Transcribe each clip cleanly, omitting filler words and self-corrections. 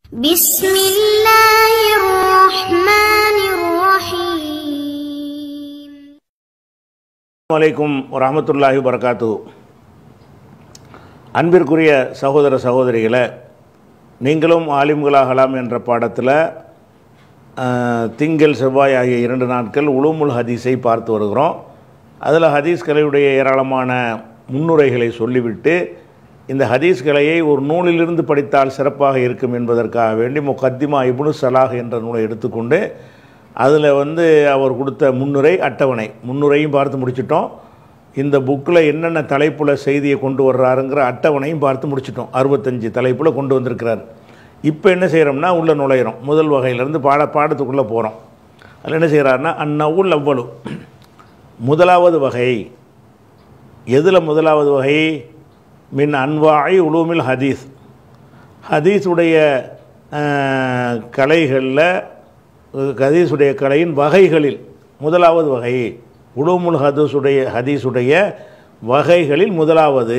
بسم الله الرحمن الرحيم. السلام عليكم ورحمة الله وبركاته. அன்பிற்குரிய சகோதர சகோதரிகளே, நீங்களும் ஆலிம்களாகலாம் என்ற பாடத்தில் திங்கள் செவ்வாய் ஆகிய 2 நாட்கள் உலூமுல் ஹதீஸை பார்த்து வருகிறோம். அதில் ஹதீஸ் கலையுடைய ஏராளமான முன்னுரைகளை சொல்லிவிட்டு இந்த ஹதீஸ் கலையை ஒரு நூலிலிருந்து படித்தால் சிறப்பாக இருக்கும் என்பதற்காக வேண்டி முகத்திமா இப்னு சலாஹ் என்ற நூலை எடுத்துக்கொண்டு அதில் அவர் கொடுத்த முன்னுரை அட்டவணை முன்னுரையும் பார்த்து முடிச்சிட்டோம். இந்த புக்கில் என்னென்ன தலைப்பில் செய்தியை கொண்டு வர்றாருங்கிற அட்டவணையும் பார்த்து முடிச்சிட்டோம். 65 தலைப்பில் கொண்டு வந்திருக்கிறார். இப்போ என்ன செய்கிறோம்னா உள்ளே நுழையிறோம். முதல் வகையிலேருந்து பாடத்துக்குள்ளே போகிறோம். அதில் என்ன செய்கிறாருன்னா அந்நவுல் அவ்வளு முதலாவது வகை. எதில் முதலாவது வகை? மின் அன்வாய் உலூமில் ஹதீஸ், ஹதீஸுடைய கலைகளில் ஹதீஸுடைய கலையின் வகைகளில் முதலாவது வகை. உலூமுல் ஹதீஸுடைய வகைகளில் முதலாவது.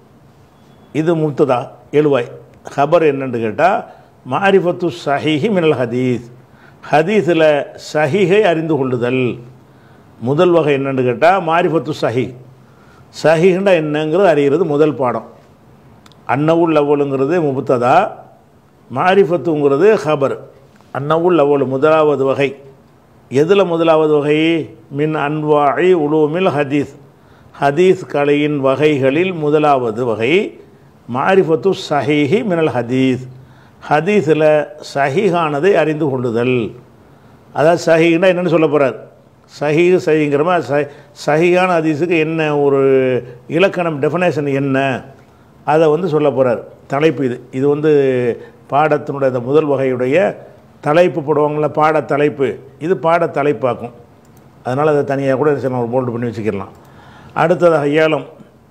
இது முப்ததா எழுவாய். ஹபர் என்னென்று கேட்டால் மாரிஃபத்து சஹீஹி மினல் ஹதீஸ், ஹதீஸில் சஹீஹை அறிந்து கொள்ளுதல். முதல் வகை என்னென்னு கேட்டால் மாரிஃபத்து சஹீஹ், சஹீஹ்னா என்னங்கிறது அறிகிறது முதல் பாடம். அன்னவுல் அவ்வளுங்கிறது முப்ததா, மாரிஃபத்துங்கிறது ஹபர். அன்னவுல் அவ்வளு முதலாவது வகை. எதில் முதலாவது வகை? மின் அன்வாஇ உலூமில் ஹதீஸ், ஹதீஸ் கலையின் வகைகளில் முதலாவது வகை மாரிஃபத்து சஹீஹி மினல் ஹதீஸ், ஹதீஸில் சஹீஹானதை அறிந்து கொள்ளுதல். அதாவது சஹீஹ்னா என்னென்னு சொல்ல போகிறார்? சஹீங்கிற மாதிரி சஹீஹான ஹதீஸுக்கு என்ன ஒரு இலக்கணம், டெஃபினேஷன் என்ன, அதை சொல்ல போகிறார். தலைப்பு இது பாடத்தினுடைய இந்த முதல் வகையுடைய தலைப்பு போடுவாங்கள, பாட தலைப்பு. இது பாட தலைப்பாக்கும். அதனால் அதை தனியாக கூட ஒரு போல்டு பண்ணி வச்சுக்கிடலாம். அடுத்ததாக ஏலம்,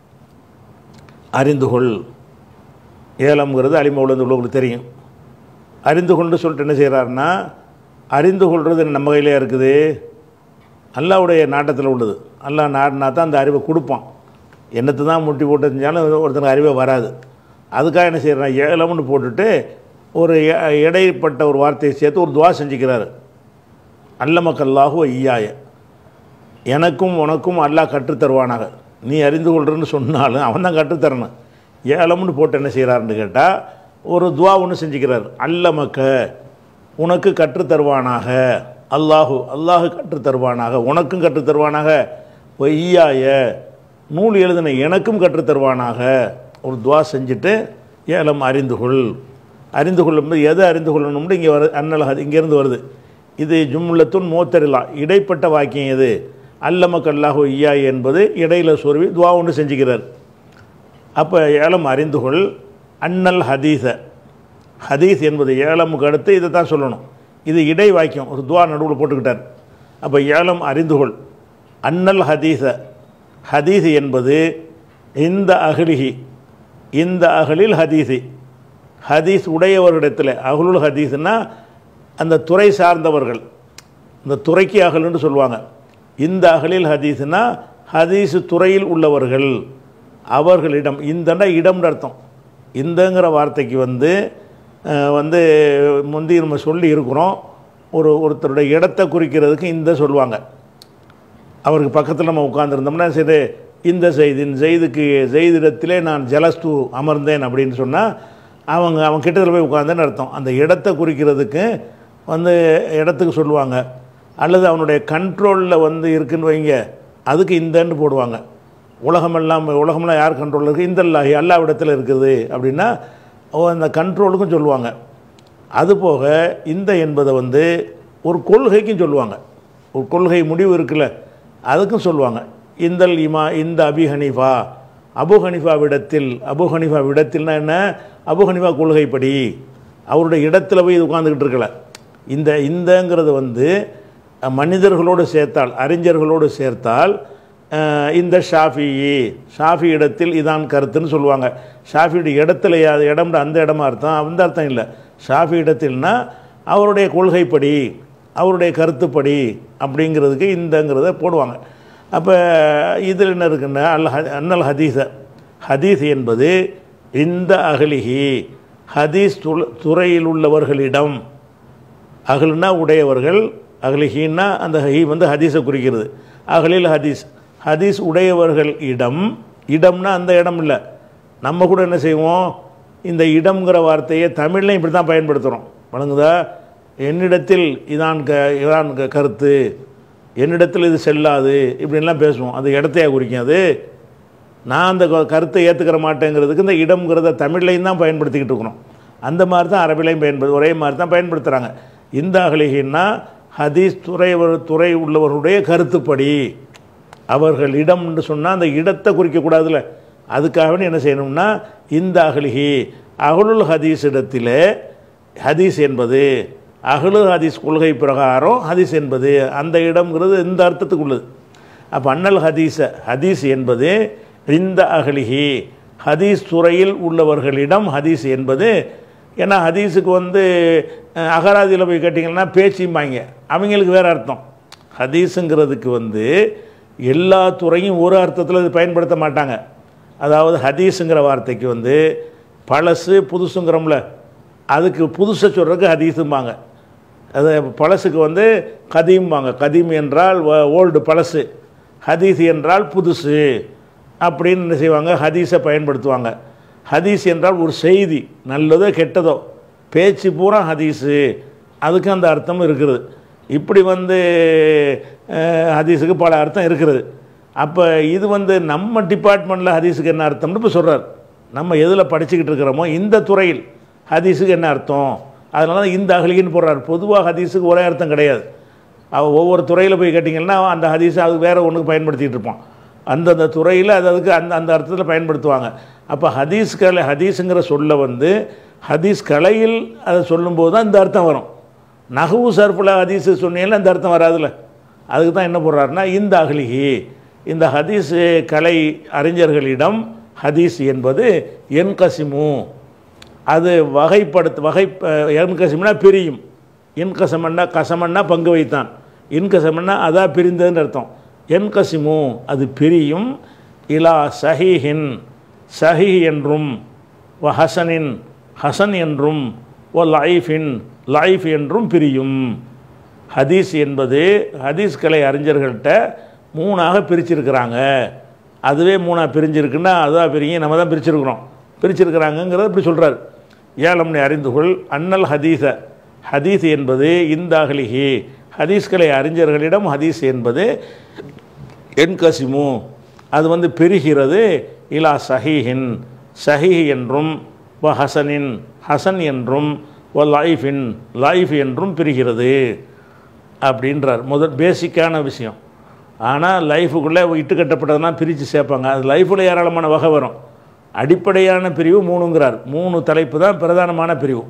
அறிந்துகொள். ஏலம்ங்கிறது அலிமவுலேருந்து உள்ளவங்களுக்கு தெரியும். அறிந்து கொண்டு சொல்லிட்டு என்ன செய்கிறாருன்னா, அறிந்து கொள்வது நம்ம கையிலே இருக்குது, அல்லாவுடைய நாட்டத்தில் உள்ளது. அல்லாஹ் நாடினா தான் அந்த அறிவை கொடுப்பான். என்னத்தை தான் முட்டி போட்டு செஞ்சாலும் ஒருத்தனுக்கு அறிவே வராது. அதுக்காக என்ன செய்கிறான், ஏலம்னு போட்டுட்டு ஒரு இடைப்பட்ட ஒரு வார்த்தையை சேர்த்து ஒரு துவா செஞ்சுக்கிறாரு. அல்லமக்கல்லாஹு ஐயாய, எனக்கும் உனக்கும் அல்லாஹ் கற்றுத்தருவானாக. நீ அறிந்து கொள்றன்னு சொன்னாலும் அவன் தான் கற்றுத்தரணும். ஏலம்னு போட்டு என்ன செய்கிறாருன்னு கேட்டால் ஒரு துவா ஒன்று செஞ்சுக்கிறார். அல்லமக்க, உனக்கு கற்றுத்தருவானாக. அல்லாஹு கற்றுத்தருவானாக, உனக்கும் கற்றுத்தருவானாக. ஒய்யாய, நூல் எழுதின எனக்கும் கற்றுத்தருவானாக. ஒரு துவா செஞ்சுட்டு ஏலம் அறிந்துகொள். அறிந்து கொள்ளும்போது எதை அறிந்து கொள்ளணும்னு இங்கே அன்னல் இங்கேருந்து வருது. இது ஜும்லத்துன் மோத்தரிலா, இடைப்பட்ட வாக்கியம். எது? அல்லமக்கல்லாஹு ஐயாய் என்பது இடையில் சொருவி துவா ஒன்று செஞ்சுக்கிறார். அப்போ ஏலம் அறிந்துகொள். அன்னல் ஹதீஸ, ஹதீஸ் என்பது ஏலமுக்கு அடுத்து இதை தான் சொல்லணும். இது இடை வாக்கியம், ஒரு துவா நடுவில் போட்டுக்கிட்டார். அப்போ ஏலம் அறிந்துகொள். அன்னல் ஹதீஸ, ஹதீஸ் என்பது இந்த அகலிஹி, இந்த அகலில் ஹதீஸி, ஹதீஸ் உடையவர்களிடத்தில். அகலுல் ஹதீஸ்னால் அந்த துறை சார்ந்தவர்கள், இந்த துறைக்கு அகலுன்னு சொல்லுவாங்க. இந்த அகலில் ஹதீஸ்னா ஹதீஸ் துறையில் உள்ளவர்கள், அவர்களிடம். இந்தண்டா இடம்னு அர்த்தம். இந்தங்கிற வார்த்தைக்கு முந்தி நம்ம சொல்லி இருக்கிறோம். ஒருத்தருடைய இடத்தை குறிக்கிறதுக்கு இந்த சொல்லுவாங்க. அவருக்கு பக்கத்தில் நம்ம உட்காந்துருந்தோம்னா சரி, இந்த செய்துக்கு செய்திடத்திலே நான் ஜலஸ்து அமர்ந்தேன் அப்படின்னு சொன்னால் அவன் கிட்டத்தில் போய் உட்காந்தேன்னு அர்த்தம். அந்த இடத்தை குறிக்கிறதுக்கு இடத்துக்கு சொல்லுவாங்க. அல்லது அவனுடைய கண்ட்ரோலில் இருக்குன்னு வைங்க, அதுக்கு இந்தன்னு போடுவாங்க. உலகமெல்லாம் யார் கண்ட்ரோலில் இருக்குது? இந்தல்லாஹி, அல்லாவிடத்தில் இருக்குது அப்படின்னா அந்த கண்ட்ரோலுக்கும் சொல்லுவாங்க. அதுபோக இந்த என்பதை ஒரு கொள்கைக்கும் சொல்லுவாங்க. ஒரு கொள்கை முடிவு இருக்குல்ல, அதுக்கும் சொல்லுவாங்க. இந்த அபி ஹனீஃபா, அபு ஹனீஃபாவிடத்தில்னா என்ன? அபு ஹனீஃபா கொள்கைப்படி அவருடைய இடத்துல போய் இது உட்காந்துக்கிட்டு இருக்கல. இந்தங்கிறது மனிதர்களோடு சேர்த்தால், அறிஞர்களோடு சேர்த்தால் இந்த ஷாஃபி இடத்தில் இதான் கருத்துன்னு சொல்லுவாங்க. ஷாஃபியுடைய இடத்துல இடம்ன்ற அந்த இடமா அர்த்தம், அந்த அர்த்தம் இல்லை. ஷாஃபி இடத்தில்னா அவருடைய கொள்கைப்படி, அவருடைய கருத்துப்படி அப்படிங்கிறதுக்கு இந்தங்கிறத போடுவாங்க. அப்போ இதில் என்ன இருக்குன்னா அன்னல் ஹதீஸ, ஹதீஸ் என்பது இந்த அகலிஹி, ஹதீஸ் துறையில் உள்ளவர்களிடம், அகல்னா உடையவர்கள், அகலிஹீன்னா அந்த ஹீ வந்து ஹதீஸை குறிக்கிறது, அகலில் ஹதீஸ், ஹதீஸ் உடையவர்கள் இடம், இடம்னா அந்த இடம் இல்லை. நம்ம கூட என்ன செய்வோம், இந்த இடம்ங்கிற வார்த்தையை தமிழ்லையும் இப்படி தான் பயன்படுத்துகிறோம். வழங்குதா, என்னிடத்தில் இதான் கருத்து, என்னிடத்தில் இது செல்லாது, இப்படின்லாம் பேசுவோம். அது இடத்தையாக குறிக்கும். அது நான் அந்த கருத்தை ஏற்றுக்கிற மாட்டேங்கிறதுக்கு இந்த இடம்ங்கிறத தமிழ்லையும் தான் பயன்படுத்திக்கிட்டு இருக்கிறோம். அந்த மாதிரி தான் அரபிலையும் ஒரே மாதிரி தான் பயன்படுத்துகிறாங்க. இந்த அகலிஹின்னா ஹதீஸ் துறை உள்ளவர்களுடைய கருத்துப்படி, அவர்கள் இடம்னு சொன்னால் அந்த இடத்தை குறிக்கக்கூடாதுல்ல, அதுக்காக என்ன செய்யணும்னா இந்த அகலிஹி அகலுல் ஹதீஸ் இடத்தில் ஹதீஸ் என்பது அகலு ஹதீஸ் கொள்கை பிரகாரம் ஹதீஸ் என்பது அந்த இடம்ங்கிறது இந்த அர்த்தத்துக்கு உள்ளது. அப்போ அன்னல் ஹதீஸ் என்பது இந்த அகலிஹி ஹதீஸ் துறையில் உள்ளவர்களிடம் ஹதீஸ் என்பது. ஏன்னா ஹதீஸுக்கு வந்து அகராதியில் போய் கேட்டிங்கன்னா பேச்சும்பாங்க, அவங்களுக்கு வேறு அர்த்தம். ஹதீஸுங்கிறதுக்கு வந்து எல்லா துறையும் ஒரு அர்த்தத்தில் இது பயன்படுத்த மாட்டாங்க. அதாவது ஹதீஸுங்கிற வார்த்தைக்கு வந்து பழசு புதுசுங்கிறோம்ல, அதுக்கு புதுசை சொல்கிறதுக்கு ஹதீஸும்பாங்க. அது பழசுக்கு வந்து கதீம்பாங்க. கதீம் என்றால் ஓல்டு பழசு, ஹதீஸ் என்றால் புதுசு அப்படின்னு என்ன செய்வாங்க, ஹதீஸை பயன்படுத்துவாங்க. ஹதீஸ் என்றால் ஒரு செய்தி, நல்லதோ கெட்டதோ, பேச்சு பூரா ஹதீஸு, அதுக்கு அந்த அர்த்தம் இருக்கிறது. இப்படி வந்து ஹதீஸுக்கு பல அர்த்தம் இருக்கிறது. அப்போ இது வந்து நம்ம டிபார்ட்மெண்ட்டில் ஹதீஸுக்கு என்ன அர்த்தம்னு இப்போ சொல்கிறார். நம்ம எதில் படிச்சுக்கிட்டு இருக்கிறோமோ இந்த துறையில் ஹதீஸுக்கு என்ன அர்த்தம், அதனால தான் இந்த அகலின்னு போடுறார். பொதுவாக ஹதீஸுக்கு ஒரே அர்த்தம் கிடையாது. ஒவ்வொரு துறையில் போய் கேட்டிங்கன்னா அந்த ஹதீஸை அது வேறு ஒன்றுக்கு பயன்படுத்திகிட்டு இருப்போம். அந்தந்த துறையில் அதுக்கு அந்த அர்த்தத்தில் பயன்படுத்துவாங்க. அப்போ ஹதீஸுங்கிற சொல்ல வந்து ஹதீஸ் கலையில் அதை சொல்லும்போது தான் இந்த அர்த்தம் வரும். நஹ்வு சர்ஃபில் ஹதீஸு சொன்னீங்கன்னா அந்த அர்த்தம் வராதுல்ல. அதுக்கு தான் என்ன போடுறாருன்னா இந்த அகலிஹி, இந்த ஹதீஸ் கலை அறிஞர்களிடம் ஹதீஸ் என்பது என்கசிமு, அது என்கசிம்னா பிரியும். கசமன்னா பங்கு வைத்தான், இன்கசமன்னா அதான் பிரிந்ததுன்னு அர்த்தம். என்கசிமு அது பிரியும், இலா சஹீஹின் சஹீஹ் என்றும், வ ஹசனின் ஹசன் என்றும், வ லைஃபின் லைஃப் என்றும் பிரியும். ஹதீஸ் என்பது ஹதீஸ் கலை அறிஞர்கள்ட்ட மூணாக பிரிச்சிருக்கிறாங்க. அதுவே மூணாக பிரிஞ்சிருக்குன்னா அதுதான் பிரியும், நம்ம தான் பிரிச்சிருக்கிறாங்கங்கிறத இப்படி சொல்கிறார். ஏலம்னு அறிந்துகொள் அன்னல் ஹதீஸ் என்பது இந்த அகலிஹி ஹதீஸ் கலை அறிஞர்களிடம் ஹதீஸ் என்பது என்கசிமு அது வந்து பெறுகிறது, இலா சஹீஹின் சஹீஹ் என்றும், வ ஹசனின் ஹசன் என்றும், வ லைஃபின் லைஃப் என்றும் பிரிகிறது அப்படின்றார். பேசிக்கான விஷயம். ஆனால் லைஃபுக்குள்ளே இட்டுக்கட்டப்பட்டதுனா பிரித்து சேர்ப்பாங்க. அது லைஃப்பில் ஏராளமான வகை வரும். அடிப்படையான பிரிவு 3ங்கிறார். 3 தலைப்பு தான் பிரதானமான பிரிவு.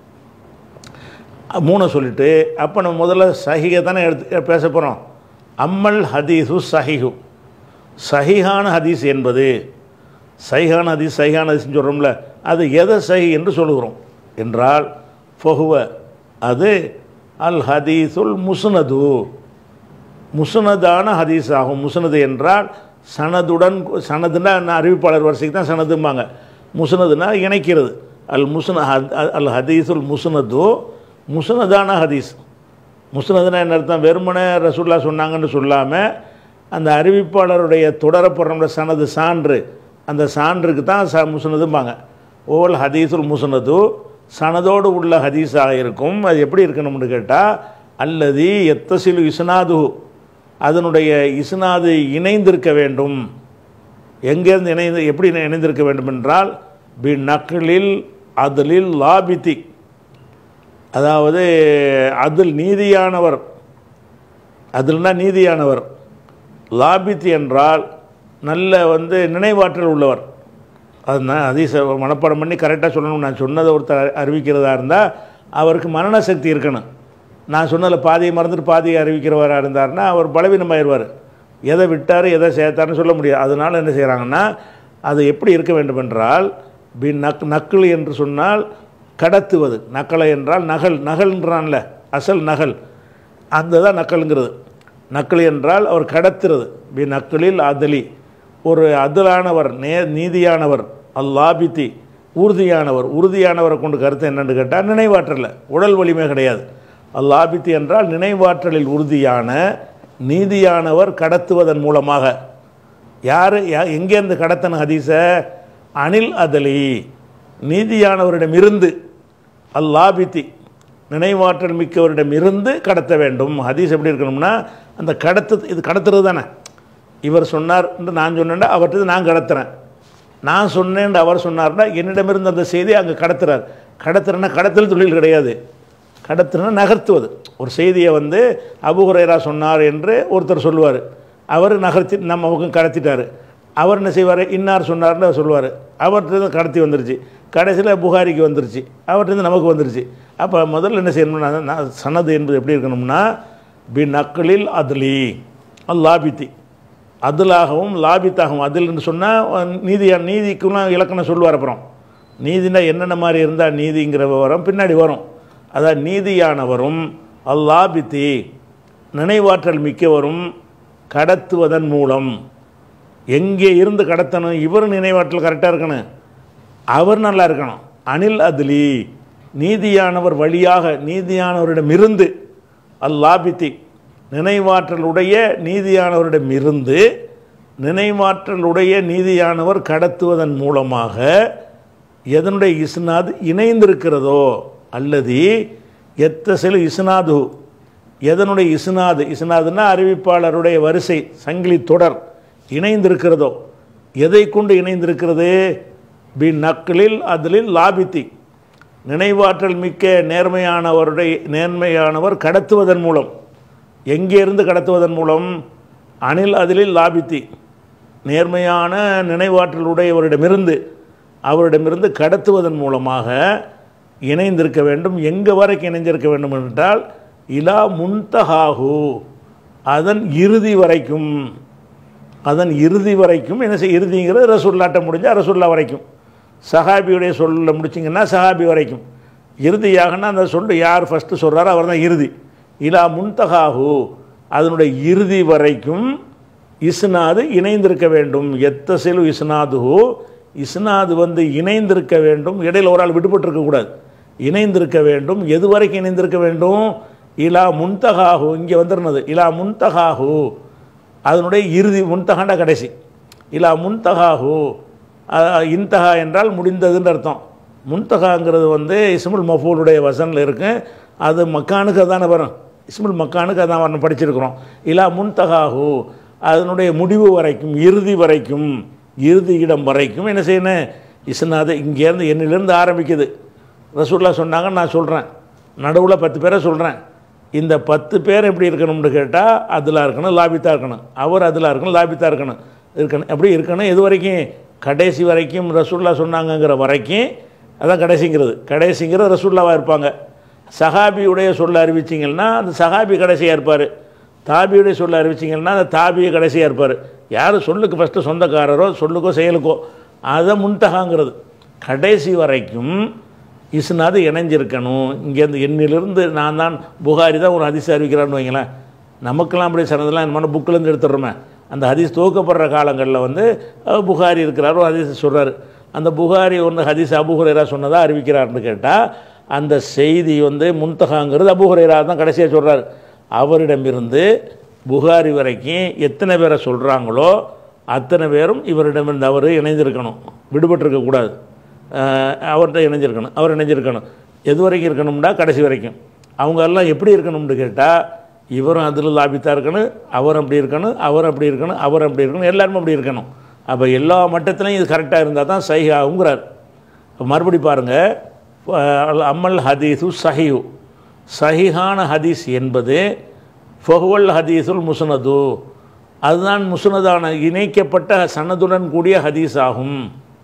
3 சொல்லிவிட்டு அப்போ நம்ம முதல்ல சஹீஹை தானே பேச போகிறோம். அம்மல் ஹதீஸு சஹீஹு, சஹீஹான ஹதீஸ் என்பது, சஹீஹான ஹதீஸ்ன்னு சொல்கிறோம்ல, அது எதை சஹீஹ் என்று சொல்லுகிறோம் என்றால் ஃபஹுவ அது அல் ஹதீஸுல் முஸ்னது, முஸ்னதான ஹதீஸ் ஆகும். முஸ்னது என்றால் சனதுடன், சனதுன்னா அறிவிப்பாளர் வரிசைக்கு தான் சனதும்பாங்க. முஸ்னதுனா இணைக்கிறது. அல் ஹதீஸுல் முஸ்னது முஸ்னதான ஹதீஸ். முஸ்னதுனா என்ன அர்த்தம், வெறுமனே ரசூல்லா சொன்னாங்கன்னு சொல்லாமல் அந்த அறிவிப்பாளருடைய தொடரப்படுற சனது சான்று, அந்த சான்றுக்கு தான் முஸ்னதும்பாங்க. ஓல் ஹதீஸுல் முஸ்னது சனதோடு உள்ள ஹதீஸாக இருக்கும். அது எப்படி இருக்கணும்னு கேட்டால் அல்லது எத்தசிலு இஸ்னாது, அதனுடைய இஸ்னாது இணைந்திருக்க வேண்டும். எங்கேருந்து எப்படி இணைந்திருக்க வேண்டும் என்றால் பி நக்லில் அதுலில் லாபித்தி, அதாவது அதில் நீதியானவர், அதில்னா நீதியானவர், லாபித்தி என்றால் நல்ல வந்து நினைவாற்றல் உள்ளவர். அதுதான் ஹதீஸை மனப்பாடம் பண்ணி கரெக்டாக சொல்லணும். நான் சொன்னதை ஒருத்தர் அறிவிக்கிறதா இருந்தால் அவருக்கு மரண சக்தி இருக்கணும். நான் சொன்னதில் பாதியை மறந்துட்டு பாதியை அறிவிக்கிறவராக இருந்தார்னா அவர் பலவீனமாயிருவார். எதை விட்டார் எதை சேர்த்தார்னு சொல்ல முடியாது. அதனால் என்ன செய்கிறாங்கன்னா அது எப்படி இருக்க வேண்டும் என்றால் நக்ல் என்று சொன்னால் கடத்துவது, நக்கலை என்றால் நகல்ன்றான்ல அசல் நகல், அந்த தான் நக்கலுங்கிறது. நக்கல் என்றால் அவர் கடத்துறது. நக்கலில் அதலி ஒரு அதலானவர், நீதியானவர், அல்லாபித்தி உறுதியானவர். உறுதியானவரை கொண்டு கருத்து என்னென்னு கேட்டால் நினைவாற்றல, உடல் வலிமை கிடையாது. லாபித்தி என்றால் நினைவாற்றலில் உறுதியான நீதியானவர் கடத்துவதன் மூலமாக. யார் எங்கேருந்து கடத்தன ஹதீஸ? அனில் அதலி, நீதியானவரிடமிருந்து, லாபித்தி நினைவாற்றல் மிக்கவரிடமிருந்து கடத்த வேண்டும். ஹதீஸ் எப்படி இருக்கணும்னா, அந்த இது கடத்துறது தானே. இவர் சொன்னார் என்று நான் சொன்னேன்டா அவர்கிட்ட நான் கடத்துறேன், நான் சொன்னேன் அவர் சொன்னார்னா என்னிடமிருந்து அந்த செய்தியை அங்கே கடத்துறார். கடத்துறேன்னா கடத்தல் தொழில் கிடையாது. கடத்துறேன்னா நகர்த்துவது. ஒரு செய்தியை வந்து அபூ ஹுரைரா சொன்னார் என்று ஒருத்தர் சொல்லுவார், அவர் நகர்த்தி நம்ம பக்கம் கடத்திட்டார். அவர் என்ன செய்வார்? இன்னார் சொன்னார்னு சொல்லுவார். அவர்கிட்ட கடத்தி வந்துருச்சு, கடைசியில் புகாரிக்கு வந்துருச்சு, அவர்கிட்ட நமக்கு வந்துருச்சு. அப்போ முதல்ல என்ன செய்யணும்னா, சனது என்பது எப்படி இருக்கணும்னா, பி நக்லில் அதுலி லாபித்தி, அதுலாகவும் லாபித்தாகவும். அதில்னு சொன்னால் நீதிக்குலாம் இலக்கணம் சொல்லுவார். அப்புறம் நீதினா என்னென்ன மாதிரி இருந்தால் நீதிங்கிற விவரம் பின்னாடி வரும். அதான் நீதியானவரும் லாபித்தி நினைவாற்றல் மிக்கவரும் கடத்துவதன் மூலம். எங்கே இருந்து கடத்தணும்? இவர் நினைவாற்றல் கரெக்டாக இருக்கணும், அவர் நல்லா இருக்கணும். அனில் அதுலி, நீதியானவர் வழியாக, நீதியானவரிடமிருந்து, லாபித்தி நினைவாற்றலுடைய நீதியானவரிடமிருந்து, நினைவாற்றலுடைய நீதியானவர் கடத்துவதன் மூலமாக எதனுடைய இஸ்னாது இணைந்திருக்கிறதோ, அல்லது எத்தசில இஸ்னாது, எதனுடைய இஸ்னாதுன்னா அறிவிப்பாளருடைய வரிசை சங்கிலி தொடர் இணைந்திருக்கிறதோ. எதை கொண்டு இணைந்திருக்கிறது? பி நக்லில் அதிலில் லாபித்தி, நினைவாற்றல் மிக்க நேர்மையானவர் கடத்துவதன் மூலம். எங்கே இருந்து கடத்துவதன் மூலம்? அனில் அதிலில் லாபித்தி, நேர்மையான நினைவாற்றலுடையவரிடமிருந்து, அவரிடமிருந்து கடத்துவதன் மூலமாக இணைந்திருக்க வேண்டும். எங்கே வரைக்கும் இணைந்திருக்க வேண்டும் என்றால், இலா முன்தஹாஹு, அதன் இறுதி வரைக்கும். அதன் இறுதி வரைக்கும் என்ன செய்ய? இறுதிங்கிறது ரசூல்லாட்ட முடிஞ்சால் ரசூல்லா வரைக்கும், சஹாபியுடைய சொல்ல முடிச்சிங்கன்னா சஹாபி வரைக்கும். இறுதியாகனா அந்த சொல்லு யார் ஃபஸ்ட்டு சொல்கிறாரோ அவர் தான் இறுதி. இலா முன்தஹாஹு, அதனுடைய இறுதி வரைக்கும் இஸ்னாது இணைந்திருக்க வேண்டும். எத்தசிலு இஸ்னாதுஹு, இஸ்னாது வந்து இணைந்திருக்க வேண்டும். இடையில் ஒரு ஆள் விடுபட்டிருக்கக்கூடாது, இணைந்திருக்க வேண்டும். எது வரைக்கும் இணைந்திருக்க வேண்டும்? இலா முன்தஹாஹு, இங்கே வந்துருந்தது இலா முன்தஹாஹு, அதனுடைய இறுதி. முன்தஹாண்டா கடைசி. இலா முன்தஹாஹு, இன்தஹா என்றால் முடிந்ததுன்னு அர்த்தம். முன்தஹாங்கிறது வந்து இஸ்முல் மஃபூலுடைய வசனில் இருக்கு. அது மக்கானுக்கு அதான வரும், இஸ்முல் மக்கானுக்கு அதான் வரணும், படிச்சிருக்கிறோம். இலா முன்தஹாஹு, அதனுடைய முடிவு வரைக்கும், இறுதி வரைக்கும், இறுதி இடம் வரைக்கும் என்ன செய்யணும்? இஸ்னாது இங்கேருந்து என்னிலேருந்து ஆரம்பிக்குது. ரசூல்லா சொன்னாங்க, நான் சொல்கிறேன், நடுவில் 10 பேரை சொல்கிறேன். இந்த 10 பேர் எப்படி இருக்கணும்னு கேட்டால் அதில் இருக்கணும், லாபித்தா இருக்கணும். அவர் அதில் இருக்கணும், லாபித்தா இருக்கணும். எப்படி இருக்கணும்? எது வரைக்கும்? கடைசி வரைக்கும். ரசூல்லா சொன்னாங்கங்கிற வரைக்கும், அதான் கடைசிங்கிறது ரசூல்லாவாக இருப்பாங்க. சஹாபியுடைய சொல்ல அறிவிச்சிங்கன்னா அந்த சஹாபி கடைசியாக இருப்பார். தாபியுடைய சொல்ல அறிவிச்சிங்கன்னா அந்த தாபியை கடைசியாக இருப்பார். யார் சொல்லுக்கு ஃபஸ்ட்டு சொந்தக்காரரோ, சொல்லுக்கோ செயலுக்கோ, அதை முன்தகாங்கிறது. கடைசி வரைக்கும் இஸ்னாது இணைஞ்சிருக்கணும். இங்கேருந்து என்னிலிருந்து நான் தான் புகாரி தான் ஒரு ஹதீஸ் அறிவிக்கிறான்னு வைங்களேன். நமக்கெல்லாம் அப்படி சிறந்தெல்லாம் என்ன புக்கிலேருந்து எடுத்துடுறோமே. அந்த ஹதீஸ் துவக்கப்படுற காலங்களில் வந்து புகாரி இருக்கிறாரோ ஹதீஸ் சொல்கிறார். அந்த புகாரி ஒன்று ஹதீஸ் அபூ ஹுரைரா சொன்னதாக அறிவிக்கிறார்னு கேட்டால் அந்த செய்தி வந்து முன்தகாங்கிறது அபூ ஹுரைரா தான் கடைசியாக சொல்கிறார். அவரிடமிருந்து புகாரி வரைக்கும் எத்தனை பேரை சொல்கிறாங்களோ அத்தனை பேரும் இவரிடமிருந்து அவர் இணைந்திருக்கணும், விடுபட்டிருக்கக்கூடாது. அவர்கிட்ட இணைஞ்சிருக்கணும், அவர் இணைஞ்சிருக்கணும். எது வரைக்கும் இருக்கணும்னா கடைசி வரைக்கும். அவங்க எல்லாம் எப்படி இருக்கணும்னு கேட்டால் இவரும் அதில் லாபித்தாக இருக்கணும், அவர் அப்படி இருக்கணும், அவர் அப்படி இருக்கணும், அவர் அப்படி இருக்கணும், எல்லாருமே அப்படி இருக்கணும். அப்போ எல்லா மட்டத்திலையும் இது கரெக்டாக இருந்தால் தான் சஹி ஆகுங்கிறார். மறுபடி பாருங்கள், அம்மல் ஹதீஸு சஹிஹு, சஹிஹான ஹதீஸ் என்பது ஃபஹுவல் ஹதீஸுல் முஸ்னது, அதுதான் முஸ்னதான இணைக்கப்பட்ட சனதுடன் கூடிய ஹதீஸ் ஆகும்.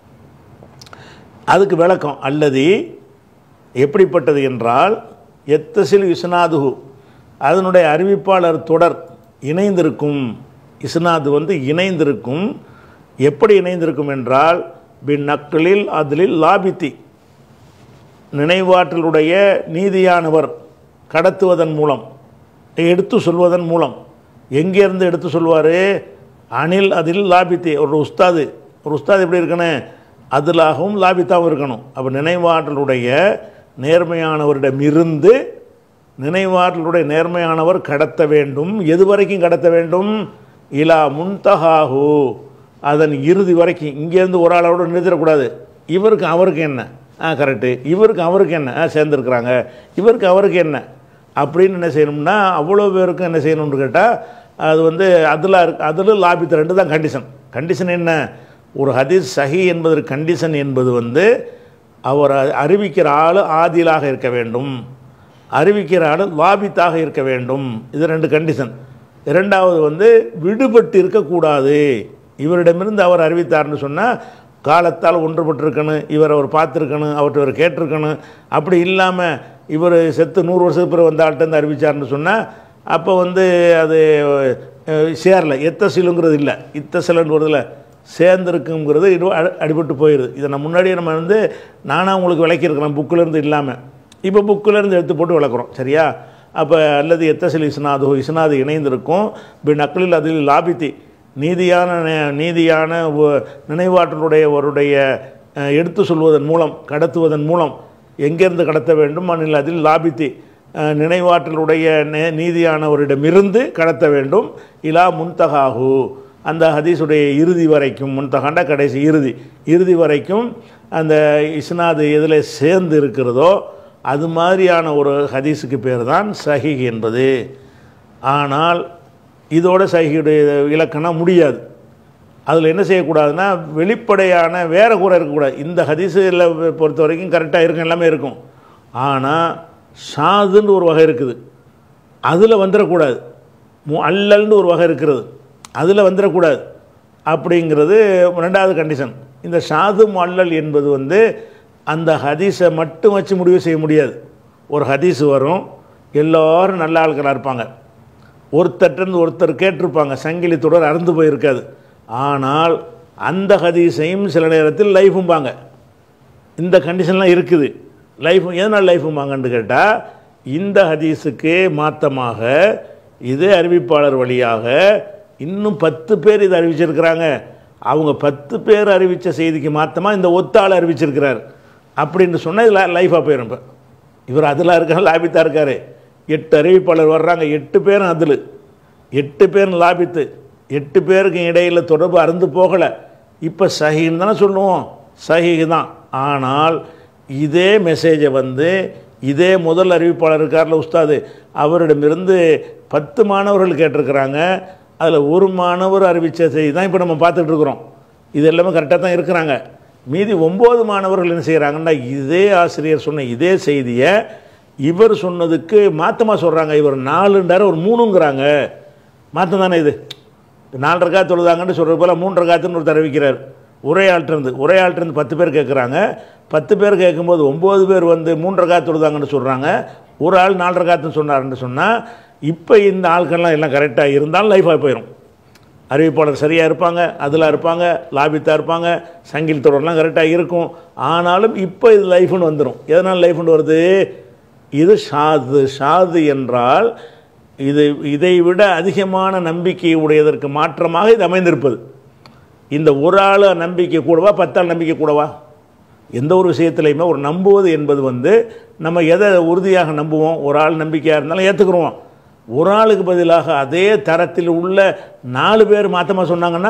அதுக்கு விளக்கம் அல்லது எப்படிப்பட்டது என்றால் எத்தசில் இஸ்னாதுஹு, அதனுடைய அறிவிப்பாளர் தொடர் இணைந்திருக்கும். இஸ்னாது வந்து இணைந்திருக்கும். எப்படி இணைந்திருக்கும் என்றால் பின் நக்லில் அதிலில் லாபித்தி, நினைவாற்றலுடைய நீதியானவர் கடத்துவதன் மூலம், எடுத்து சொல்வதன் மூலம். எங்கேருந்து எடுத்து சொல்வார்? அனில் அதில் லாபித்தி. ஒரு உஸ்தாது எப்படி இருக்கணும்? அதிலாகவும் லாபித்தாகவும் இருக்கணும். அப்போ நினைவாற்றலுடைய நேர்மையானவரிடமிருந்து நினைவாற்றலுடைய நேர்மையானவர் கடத்த வேண்டும். எது வரைக்கும் கடத்த வேண்டும்? இலா முன்தஹாஹு, அதன் இறுதி வரைக்கும். இங்கேருந்து ஒரு ஆளோட நிறுத்திடக்கூடாது. இவருக்கு அவருக்கு என்ன, கரெக்டு, இவருக்கு அவருக்கு என்ன, சேர்ந்துருக்குறாங்க, இவருக்கு அவருக்கு என்ன அப்படின்னு என்ன செய்யணும்னா அவ்வளோ பேருக்கும் என்ன செய்யணும்னு கேட்டால் அது வந்து அதில் லாபித்த ரெண்டு தான் கண்டிஷன் என்ன? ஒரு ஹதீஸ் சஹி என்பதற்கு கண்டிஷன் என்பது வந்து அவர் அறிவிக்கிற ஆள் ஆதிலாக இருக்க வேண்டும், அறிவிக்கிற ஆள் லாபித்தாக இருக்க வேண்டும். இது ரெண்டு கண்டிஷன். இரண்டாவது வந்து விடுபட்டு இருக்கக்கூடாது. இவரிடமிருந்து அவர் அறிவித்தார்னு சொன்னால் காலத்தால் ஒன்றுபட்டிருக்கணும், அவர் பார்த்துருக்கணும், அவர்கிட்ட இவர் கேட்டிருக்கணும். அப்படி இல்லாமல் இவர் செத்து 100 வருஷத்துக்கு பிறகு வந்த ஆள்கிட்ட அறிவித்தார்னு சொன்னால் அப்போ வந்து அது சேரல, எத்தசிலுங்கிறது இல்லை, இத்தசிலன்னு வருதில்ல, சேர்ந்துருக்குங்கிறது இது அடிபட்டு போயிடுது. இதை நான் முன்னாடியே நம்ம வந்து நானாக உங்களுக்கு விளக்கியிருக்கிறேன் புக்கிலேருந்து இல்லாமல். இப்போ புக்கிலேருந்து எடுத்து போட்டு விளக்குறோம், சரியா? அப்போ அல்லது எத்தசில் இஸ்னாது இணைந்திருக்கும் நக்லில் அதில் லாபித்தி, நீதியான நினைவாற்றலுடையவருடைய எடுத்து சொல்வதன் மூலம் கடத்துவதன் மூலம் எங்கேருந்து கடத்த வேண்டும்? அதில் லாபித்தி நினைவாற்றலுடைய நீதியானவரிடமிருந்து கடத்த வேண்டும். இலா முன்தஹாஹு, அந்த ஹதீஸுடைய இறுதி வரைக்கும், முன்தஹாண்டா கடைசி இறுதி வரைக்கும் அந்த இஸ்னாது எதில் சேர்ந்து இருக்கிறதோ அது மாதிரியான ஒரு ஹதீஸுக்கு பேர் தான் சஹீஹ் என்பது. ஆனால் இதோட சஹீஹுடைய இலக்கணம் முடியாது. அதில் என்ன செய்யக்கூடாதுன்னா வெளிப்படையான வேறு கூற இருக்கக்கூடாது. இந்த ஹதீஸில் பொறுத்த வரைக்கும் கரெக்டாக இருக்கும், எல்லாமே இருக்கும். ஆனால் ஷாதுன்னு ஒரு வகை இருக்குது, அதில் வந்துடக்கூடாது. அல்லல்னு ஒரு வகை இருக்கிறது, அதில் வந்துடக்கூடாது. அப்படிங்கிறது ரெண்டாவது கண்டிஷன். இந்த ஷாது அல்லல் என்பது வந்து அந்த ஹதீஸை மட்டும் வச்சு முடிவு செய்ய முடியாது. ஒரு ஹதீஸ் வரும், எல்லோரும் நல்ல ஆட்களாக இருப்பாங்க, ஒருத்தர்கிட்ட ஒருத்தர் கேட்டிருப்பாங்க, சங்கிலி தொடர் அறுந்து போயிருக்காது. ஆனால் அந்த ஹதீஸையும் சில நேரத்தில் லைஃபும்பாங்க. இந்த கண்டிஷன்லாம் இருக்குது. எதனால் லைஃபும்பாங்கன்னு கேட்டால் இந்த ஹதீஸுக்கு மாற்றமாக இதே அறிவிப்பாளர் வழியாக இன்னும் 10 பேர் இதை அறிவிச்சிருக்கிறாங்க. அவங்க 10 பேர் அறிவித்த செய்திக்கு மாற்றமாக இந்த ஒத்தாள் அறிவிச்சிருக்கிறார் அப்படின்னு சொன்னால் இதில் லைஃபாக போயிடும். இப்போ இவர் அதில் இருக்கார், லாபித்தாக இருக்கார். 8 அறிவிப்பாளர் வர்றாங்க, 8 பேரும் அதில், 8 பேரும் லாபித்து, 8 பேருக்கு இடையில் தொடர்பு அறுந்து போகலை. இப்போ சஹீன்னு தானே சொல்லுவோம், சஹீஹ் தான். ஆனால் இதே மெசேஜை வந்து இதே முதல் அறிவிப்பாளர் இருக்கார்ல உஸ்தாது, அவரிடமிருந்து 10 மாணவர்கள் கேட்டிருக்கிறாங்க. அதில் ஒரு மாணவர் அறிவித்த செய்தி தான் இப்போ நம்ம பார்த்துட்டு இருக்கிறோம். இது எல்லாமே கரெக்டாக தான் இருக்கிறாங்க. மீதி 9 மாணவர்கள் என்ன செய்கிறாங்கன்னா இதே ஆசிரியர் சொன்ன இதே செய்தியை இவர் சொன்னதுக்கு மாற்றமாக சொல்கிறாங்க. இவர் 4ன்றார், ஒரு 3ங்கிறாங்க. மாற்றம் தானே இது. 4 ரக்காத் தொழுதாங்கன்னு சொல்கிறது போல் 3 ரக்காத்துன்னு ஒரு அறிவிக்கிறார். ஒரே ஆள்கிட்டருந்து 10 பேர் கேட்குறாங்க. 10 பேர் கேட்கும்போது 9 பேர் வந்து 3 ரக்காத் தொழுதாங்கன்னு சொல்கிறாங்க. ஒரு ஆள் 4 ரக்காத்துன்னு சொன்னார்ன்னு சொன்னால் இப்போ இந்த ஆட்கள்லாம் எல்லாம் கரெக்டாக இருந்தாலும் லைஃபாக போயிடும். அறிவிப்பாளர் சரியாக இருப்பாங்க, அதில் இருப்பாங்க, லாபித்தாக இருப்பாங்க, சங்கிலி தொடர்லாம் கரெக்டாக இருக்கும். ஆனாலும் இப்போ இது லைஃப்னு வந்துடும். எதனால் லைஃப்னு வருது? இது ஷாது என்றால் இதை விட அதிகமான நம்பிக்கை உடையதற்கு மாற்றமாக இது அமைந்திருப்பது. இந்த ஒரு ஆள் நம்பிக்கை கூடவா, 10 ஆள் நம்பிக்கை கூடவா? எந்த ஒரு விஷயத்துலையுமே ஒரு நம்புவது என்பது வந்து நம்ம எதை உறுதியாக நம்புவோம்? ஒரு ஆள் நம்பிக்கையாக இருந்தாலும் ஏற்றுக்குருவோம். ஒரு ஆளுக்கு பதிலாக அதே தரத்தில் உள்ள 4 பேர் மாற்றமாக சொன்னாங்கன்னா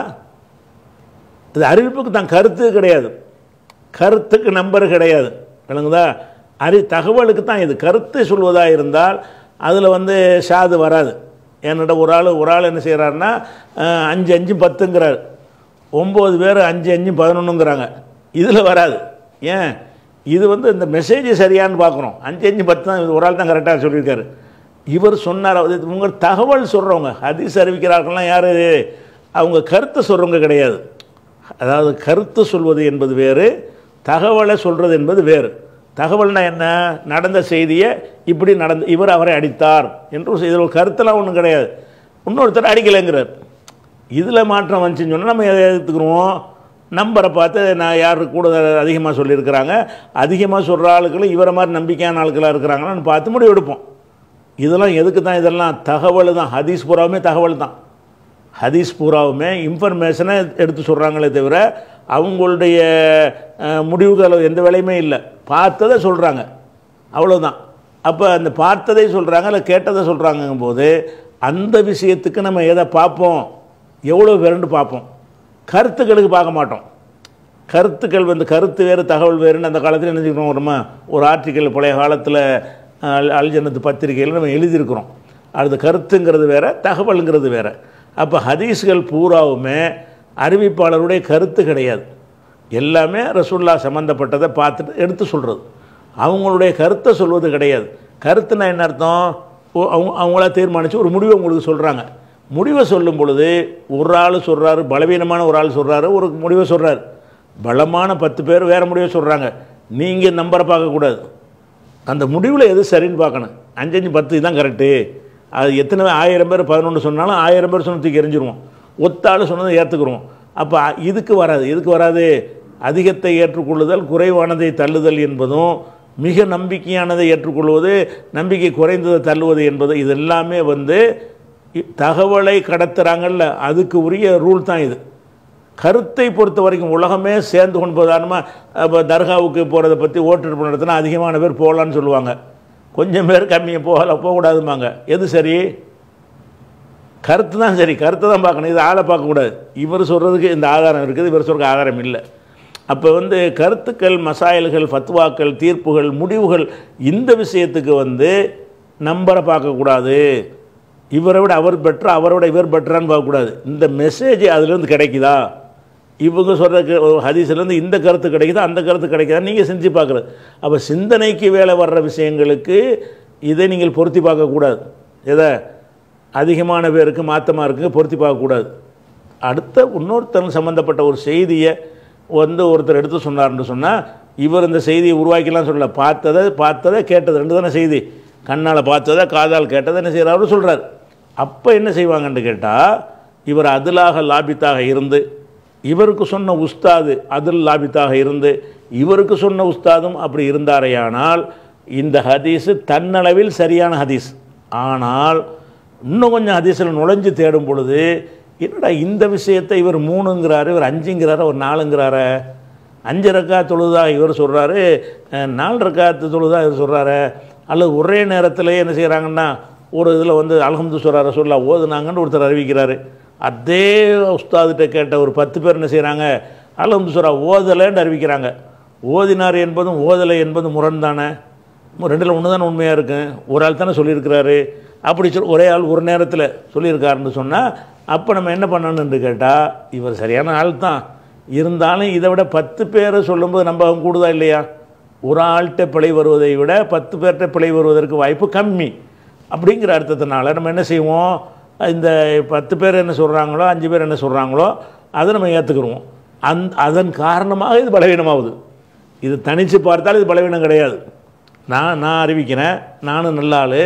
இது அறிவிப்புக்கு தான் கருத்து கிடையாது, கருத்துக்கு நம்பர் கிடையாது. விளங்குதா? தகவலுக்கு தான் இது. கருத்தை சொல்வதாக இருந்தால் அதில் வந்து ஷாது வராது. ஏன்னிட்ட ஒரு ஆள் என்ன செய்கிறாருன்னா 5 5 10ங்கிறார், 9 பேர் 5 5 11ங்கிறாங்க. இதில் வராது. ஏன்? இது வந்து இந்த மெசேஜ் சரியான்னு பார்க்குறோம். 5 5 10 தான் ஒரு ஆள் தான் கரெக்டாக சொல்லியிருக்காரு. இவர் சொன்னார். உங்கள் தகவல் சொல்கிறவங்க, ஹதீஸ் அறிவிக்கிறார்கள்லாம் யார்? அவங்க கருத்தை சொல்கிறவங்க கிடையாது. அதாவது கருத்து சொல்வது என்பது வேறு, தகவலை சொல்கிறது என்பது வேறு. தகவல்னா என்ன? நடந்த செய்தியை இப்படி இவர் அவரை அடித்தார் என்று இதில் ஒரு கருத்தெல்லாம் ஒன்றும் கிடையாது. இன்னொருத்தர் அடிக்கலைங்கிறார். இதில் மாற்றம் வந்துச்சுன்னு சொன்னால் நம்ம எதை எடுத்துக்கிறோம்? நம்பரை பார்த்து நான் யார் கூட அதிகமாக சொல்லியிருக்கிறாங்க, அதிகமாக சொல்கிற ஆளுகளும் இவரை மாதிரி நம்பிக்கையான ஆட்களாக இருக்கிறாங்களான்னு பார்த்து முடிவு எடுப்போம். இதெல்லாம் எதுக்கு தான்? இதெல்லாம் தகவல் தான். ஹதீஸ் பூராவுமே தகவல் தான். ஹதீஸ் பூராவுமே இன்ஃபர்மேஷனை எடுத்து சொல்கிறாங்களே தவிர அவங்களுடைய முடிவுகள் எந்த வேலையுமே இல்லை, பார்த்ததை சொல்கிறாங்க, அவ்வளோதான். அப்போ அந்த பார்த்ததை சொல்கிறாங்க இல்லை கேட்டதை சொல்கிறாங்கும் போது அந்த விஷயத்துக்கு நம்ம எதை பார்ப்போம், எவ்வளோ பேருன்னு பார்ப்போம், கருத்துக்களுக்கு பார்க்க மாட்டோம். கருத்துக்கள் வந்து கருத்து வேறு தகவல் வேறுன்னு அந்த காலத்தில் நினைச்சுக்கிறோம். ஒரு ஆர்டிக்கல் பழைய காலத்தில் அல்ஜன்னத்து பத்திரிகையில் நம்ம எழுதியிருக்கிறோம். அது கருத்துங்கிறது வேறு, தகவலுங்கிறது வேறு. அப்போ ஹதீஸ்கள் பூராவுமே அறிவிப்பாளருடைய கருத்து கிடையாது, எல்லாமே ரசூல்லா சம்மந்தப்பட்டதை பார்த்துட்டு எடுத்து சொல்கிறது. அவங்களுடைய கருத்தை சொல்வது கிடையாது. கருத்துனா என்ன அர்த்தம்? அவங்களா தீர்மானித்து ஒரு முடிவை உங்களுக்கு சொல்கிறாங்க. முடிவை சொல்லும் பொழுது ஒரு ஆள் சொல்கிறாரு, பலவீனமான ஒரு ஆள் சொல்கிறாரு, ஒரு முடிவை சொல்கிறார். பலமான 10 பேர் வேறு முடிவை சொல்கிறாங்க. நீங்கள் நம்பரை பார்க்கக்கூடாது, அந்த முடிவில் எது சரின்னு பார்க்கணும். 5 10 தான் கரெக்டு. அது எத்தனை 1000 பேர் 11 சொன்னாலும் 1000 பேர் சொன்னதுக்கு எரிஞ்சிருவோம், ஒத்தாள் சொன்னதை ஏற்றுக்குருவோம். அப்போ இதுக்கு வராது. எதுக்கு வராது? அதிகத்தை ஏற்றுக்கொள்ளுதல், குறைவானதை தள்ளுதல் என்பதும், மிக நம்பிக்கையானதை ஏற்றுக்கொள்வது, நம்பிக்கை குறைந்ததை தள்ளுவது என்பது, இது எல்லாமே வந்து தகவலை கடத்துகிறாங்கல்ல, அதுக்கு உரிய ரூல் தான் இது. கருத்தை பொறுத்த வரைக்கும் உலகமே சேர்ந்து கொண்டு போதானமாக இப்போ தர்காவுக்கு போகிறத பற்றி ஓட்டு நடத்தினா அதிகமான பேர் போகலான்னு சொல்லுவாங்க, கொஞ்சம் பேர் கம்மியாக போகக்கூடாதுமாங்க. எது சரி? கருத்து தான் சரி, கருத்தை தான் பார்க்கணும், இது ஆளை பார்க்கக்கூடாது. இவர் சொல்கிறதுக்கு இந்த ஆதாரம் இருக்குது, இவர் சொல்கிற ஆதாரம் இல்லை. அப்போ வந்து கருத்துக்கள், மசாயல்கள், ஃபத்வாக்கள், தீர்ப்புகள், முடிவுகள், இந்த விஷயத்துக்கு வந்து நம்பரை பார்க்கக்கூடாது. இவரை விட அவர் பெட்டரா, அவரை விட இவர் பெட்டரான்னு பார்க்கக்கூடாது. இந்த மெசேஜ் அதுலேருந்து கிடைக்குதா, இவங்க சொல்கிற ஹதீஸ்லேருந்து இந்த கருத்து கிடைக்குதா, அந்த கருத்து கிடைக்குதா, நீங்கள் செஞ்சு பார்க்குறது. அப்போ சிந்தனைக்கு வேலை வர்ற விஷயங்களுக்கு இதை நீங்கள் பொருத்தி பார்க்கக்கூடாது. எதை அதிகமான பேருக்கு மாற்றமாக இருக்குங்க பொருத்தி பார்க்கக்கூடாது. அடுத்த இன்னொருத்தர் சம்மந்தப்பட்ட ஒரு செய்தியை வந்து ஒருத்தர் எடுத்து சொன்னார்னு சொன்னால், இவர் இந்த செய்தியை உருவாக்கிலாம் சொல்லலை, பார்த்ததை கேட்டது ரெண்டு தானே செய்தி. கண்ணால் பார்த்ததை காதால் கேட்டதை என்ன செய்கிறாரு சொல்கிறார். அப்போ என்ன செய்வாங்கன்னு கேட்டால், இவர் அதிலாக லாபித்தாக இருந்து, இவருக்கு சொன்ன உஸ்தாது அதில் லாபித்தாக இருந்து, இவருக்கு சொன்ன உஸ்தாதும் அப்படி இருந்தாரையானால் இந்த ஹதீஸு தன்னளவில் சரியான ஹதீஸ். ஆனால் இன்னும் கொஞ்சம் ஹதீஸில் நுழைஞ்சு தேடும் பொழுது, என்னடா இந்த விஷயத்தை இவர் 3ங்கிறாரு, இவர் 5ங்கிறாரு, ஒரு 4ங்கிறாரு, 5 ரக்காத் தொழுதா இவர் சொல்கிறாரு, 4 ரக்காத்து தொழுதா இவர் சொல்கிறாரு, அல்லது ஒரே நேரத்தில் என்ன செய்கிறாங்கன்னா ஒரு இதில் வந்து அல்ஹம்து சொல்கிறார சொல்லா ஓதுனாங்கன்னு ஒருத்தர் அறிவிக்கிறாரு. அதே உஸ்தாதுகிட்ட கேட்ட ஒரு 10 பேர் என்ன செய்கிறாங்க, அல்ஹம்து சொல்கிறா ஓதலைன்னு அறிவிக்கிறாங்க. ஓதினார் என்பதும் ஓதலை என்பதும் முரண் தானே, ரெண்டில் ஒன்று தானே உண்மையாக இருக்கு. ஒரு ஆள் தானே சொல்லியிருக்கிறாரு. அப்படி ஒரே ஆள் ஒரு நேரத்தில் சொல்லியிருக்காருன்னு சொன்னால் அப்போ நம்ம என்ன பண்ணணுன்னு கேட்டால், இவர் சரியான ஆள் தான், இருந்தாலும் இதை விட 10 பேரை சொல்லும்போது நம்பகம் கூடுதா இல்லையா? ஒரு ஆள்கிட்ட பிழை வருவதை விட 10 பேர்கிட்ட பிழை வருவதற்கு வாய்ப்பு கம்மி. அப்படிங்கிற அர்த்தத்தினால நம்ம என்ன செய்வோம், இந்த 10 பேர் என்ன சொல்கிறாங்களோ 5 பேர் என்ன சொல்கிறாங்களோ அதை நம்ம ஏற்றுக்குருவோம். அதன் காரணமாக இது பலவீனமாகுது. இது தனித்து பார்த்தால் இது பலவீனம் கிடையாது. நான் அறிவிக்கிறேன், நானும்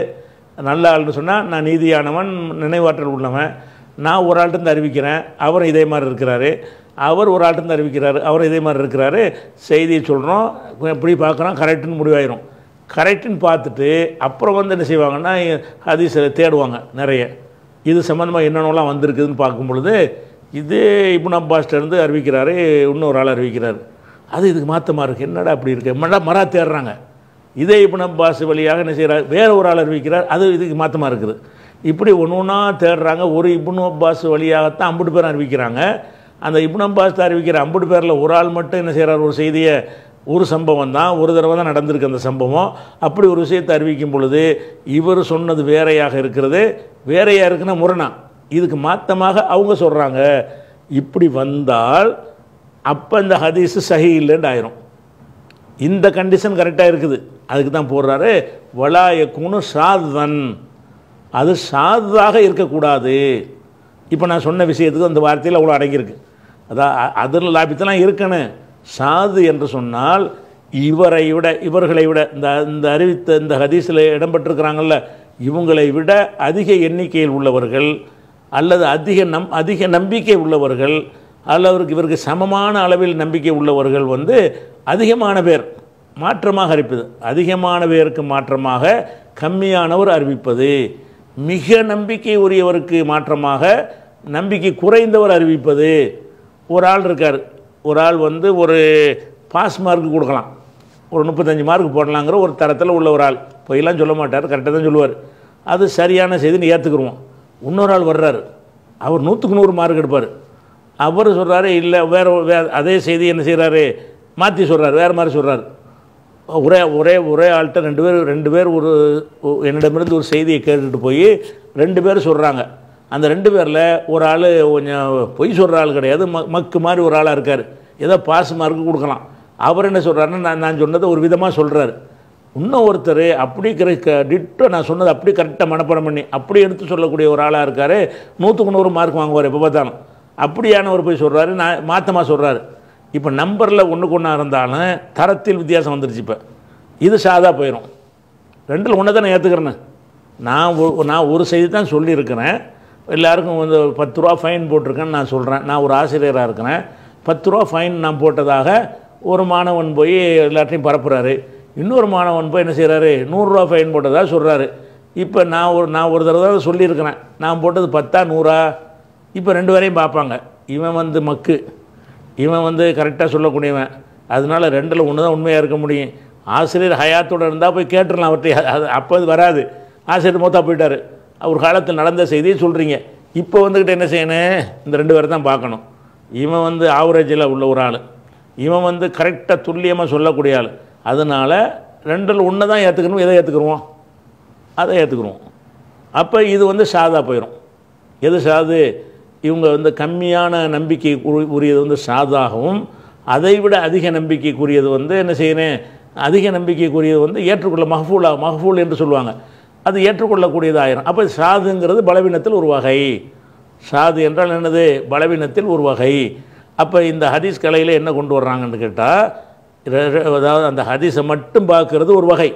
நல்ல ஆள்னு சொன்னால் நான் நீதியானவன், நினைவாற்றல் உள்ளவன். நான் ஒரு ஆள்கிட்ட அறிவிக்கிறேன், அவர் இதே மாதிரி இருக்கிறாரு, அவர் ஒரு ஆள்கிட்ட அறிவிக்கிறாரு, அவர் இதே மாதிரி இருக்கிறாரு, செய்தியை சொல்கிறோம், எப்படி பார்க்குறோம், கரெக்டுன்னு முடிவாயிரும். கரெக்டுன்னு பார்த்துட்டு அப்புறம் வந்து என்ன செய்வாங்கன்னா ஹதீஸில் தேடுவாங்க நிறைய, இது சம்மந்தமாக என்னென்னலாம் வந்திருக்குதுன்னு பார்க்கும் பொழுது, இதே இப்னு அப்பாஸ்லேருந்து அறிவிக்கிறாரு, இன்னொரு ஆள் அறிவிக்கிறாரு, அது இதுக்கு மாற்றமாக இருக்குது, என்னடா அப்படி இருக்குது, மரா தேடுறாங்க. இதே இப்னு அப்பாஸ் வழியாக என்ன செய்கிறார், வேறு ஒரு ஆள் அறிவிக்கிறார், அது இதுக்கு மாற்றமாக இருக்குது. இப்படி ஒன்று ஒன்றா தேடுறாங்க. ஒரு இப்னு அப்பாஸ் வழியாகத்தான் 50 பேர் அறிவிக்கிறாங்க. அந்த இப்னு அப்பாஸ் அறிவிக்கிற 50 பேரில் ஒரு ஆள் மட்டும் என்ன செய்கிறார், ஒரு செய்தியை, ஒரு சம்பவம் தான், ஒரு தடவை தான் நடந்திருக்கு அந்த சம்பவம். அப்படி ஒரு விஷயத்தை அறிவிக்கும் பொழுது இவர் சொன்னது வேறையாக இருக்கிறது, வேறையாக இருக்குன்னா முரணா, இதுக்கு மாற்றமாக அவங்க சொல்கிறாங்க. இப்படி வந்தால் அப்போ இந்த ஹதீஸு சஹீஹ் இல்லைன்னு ஆயிரும். இந்த கண்டிஷன் கரெக்டாக இருக்குது, அதுக்கு தான் போடுறாரு வலா யகுனு ஷாதன், அது ஷாதாக இருக்கக்கூடாது. இப்போ நான் சொன்ன விஷயத்துக்கு அந்த வார்த்தையில் அவ்வளோ அடங்கியிருக்கு. அதான் அதில் லாபித்தெல்லாம் இருக்கணும். ஷாது என்று சொன்னால் இவர்களை விட இந்த அறிவித்த இந்த ஹதீஸில் இடம்பெற்றிருக்கிறாங்கல்ல, இவங்களை விட அதிக எண்ணிக்கையில் உள்ளவர்கள், அல்லது அதிக நம்பிக்கை உள்ளவர்கள், அல்லது இவருக்கு சமமான அளவில் நம்பிக்கை உள்ளவர்கள் வந்து அதிகமான பேர் மாற்றமாக அறிவிப்பது, அதிகமான பேருக்கு மாற்றமாக கம்மியானவர் அறிவிப்பது, மிக நம்பிக்கை உரியவருக்கு மாற்றமாக நம்பிக்கை குறைந்தவர் அறிவிப்பது. ஒரு ஆள் இருக்கார், ஒரு ஆள் வந்து ஒரு பாஸ் மார்க் கொடுக்கலாம், ஒரு 35 மார்க் போடலாங்கிற ஒரு தரத்தில் உள்ள ஒரு ஆள், பொய்யெல்லாம் சொல்ல மாட்டார், கரெக்டாக தான் சொல்லுவார். அது சரியான செய்தின்னு ஏற்றுக்குருவோம். இன்னொரு ஆள் வர்றாரு, அவர் 100க்கு 100 மார்க் எடுப்பார். அவர் சொல்கிறாரு இல்லை வேறு அதே செய்தி என்ன செய்கிறாரு, மாற்றி சொல்கிறார், வேறு மாதிரி சொல்கிறார். ஒரே ஒரே ஒரே ஆள்கிட்ட ரெண்டு பேர் ஒரு என்னிடமிருந்து ஒரு செய்தியை கேட்டுட்டு போய் 2 பேர் சொல்கிறாங்க. அந்த 2 பேரில் ஒரு ஆள் கொஞ்சம் பொய் சொல்கிற ஆள் கிடையாது, மக்கு மாதிரி ஒரு ஆளாக இருக்கார், ஏதோ பாஸ் மார்க்கு கொடுக்கலாம். அவர் என்ன சொல்கிறாருன்னா நான் சொன்னதை ஒரு விதமாக சொல்கிறாரு. இன்னும் ஒருத்தர் அப்படி டிட்டோ நான் சொன்னது அப்படி கரெக்டாக மனப்பாடம் பண்ணி அப்படி எடுத்து சொல்லக்கூடிய ஒரு ஆளாக இருக்கார், 100க்கு 100 மார்க் வாங்குவார் எப்போ பார்த்தாலும். அப்படியானவர் போய் சொல்கிறாரு, நான் மாற்றமாக சொல்கிறாரு. இப்போ நம்பரில் ஒன்றுக்கு ஒன்றா இருந்தாலும் தரத்தில் வித்தியாசம் வந்துருச்சு. இப்போ இது சாதா போயிடும். 2ல் ஒன்று தான் நான் ஏற்றுக்கிறேன்னு. நான் ஒரு செய்தி தான் சொல்லியிருக்கிறேன், எல்லாருக்கும் வந்து 10 ரூபா ஃபைன் போட்டிருக்கேன்னு நான் சொல்கிறேன். நான் ஒரு ஆசிரியராக இருக்கிறேன், 10 ரூபா ஃபைன் நான் போட்டதாக ஒரு மாணவன் போய் எல்லாத்தையும் பரப்புகிறாரு. இன்னொரு மாணவன் போய் என்ன செய்கிறாரு, 100 ரூபா ஃபைன் போட்டதாக சொல்கிறாரு. இப்போ நான் ஒரு தடவை தான் சொல்லியிருக்கிறேன், நான் போட்டது 10ஆ 100ஆ. இப்போ 2 பேரையும் பார்ப்பாங்க, இவன் வந்து மக்கு, இவன் வந்து கரெக்டாக சொல்லக்கூடியவன். அதனால் 2ல் ஒன்று தான் உண்மையாக இருக்க முடியும். ஆசிரியர் ஹயாத்தோடு இருந்தால் போய் கேட்டுடலாம் அவர்கிட்ட, அப்போ அது வராது. ஆசிரியர் மூத்தா போயிட்டார், அவர் காலத்தில் நடந்த செய்தியை சொல்கிறீங்க. இப்போ வந்துக்கிட்டு என்ன செய்யணும், இந்த 2 பேரை தான் பார்க்கணும். இவன் வந்து ஆவரேஜில் உள்ள ஒரு ஆள், இவன் வந்து கரெக்டாக துல்லியமாக சொல்லக்கூடிய ஆள். அதனால் 2ல் ஒன்று தான் ஏற்றுக்கணும், எதை ஏற்றுக்குருவோம், அதை ஏற்றுக்குருவோம். அப்போ இது வந்து சாதா போயிடும். எது சாது, இவங்க வந்து கம்மியான நம்பிக்கை உரியது வந்து சாதாகவும், அதை விட அதிக நம்பிக்கைக்குரியது வந்து என்ன செய்யணும், அதிக நம்பிக்கைக்குரியது வந்து ஏற்றுக்கொள்ள மஹ்ஃபூல் என்று சொல்லுவாங்க, அது ஏற்றுக்கொள்ளக்கூடியதாயிரும். அப்போ சாதுங்கிறது பலவீனத்தில் ஒரு வகை. சாது என்றால் என்னது, பலவீனத்தில் ஒரு வகை. அப்போ இந்த ஹதீஸ் கலையில் என்ன கொண்டு வர்றாங்கன்னு கேட்டால், அதாவது அந்த ஹதீஸை மட்டும் பார்க்கறது ஒரு வகை,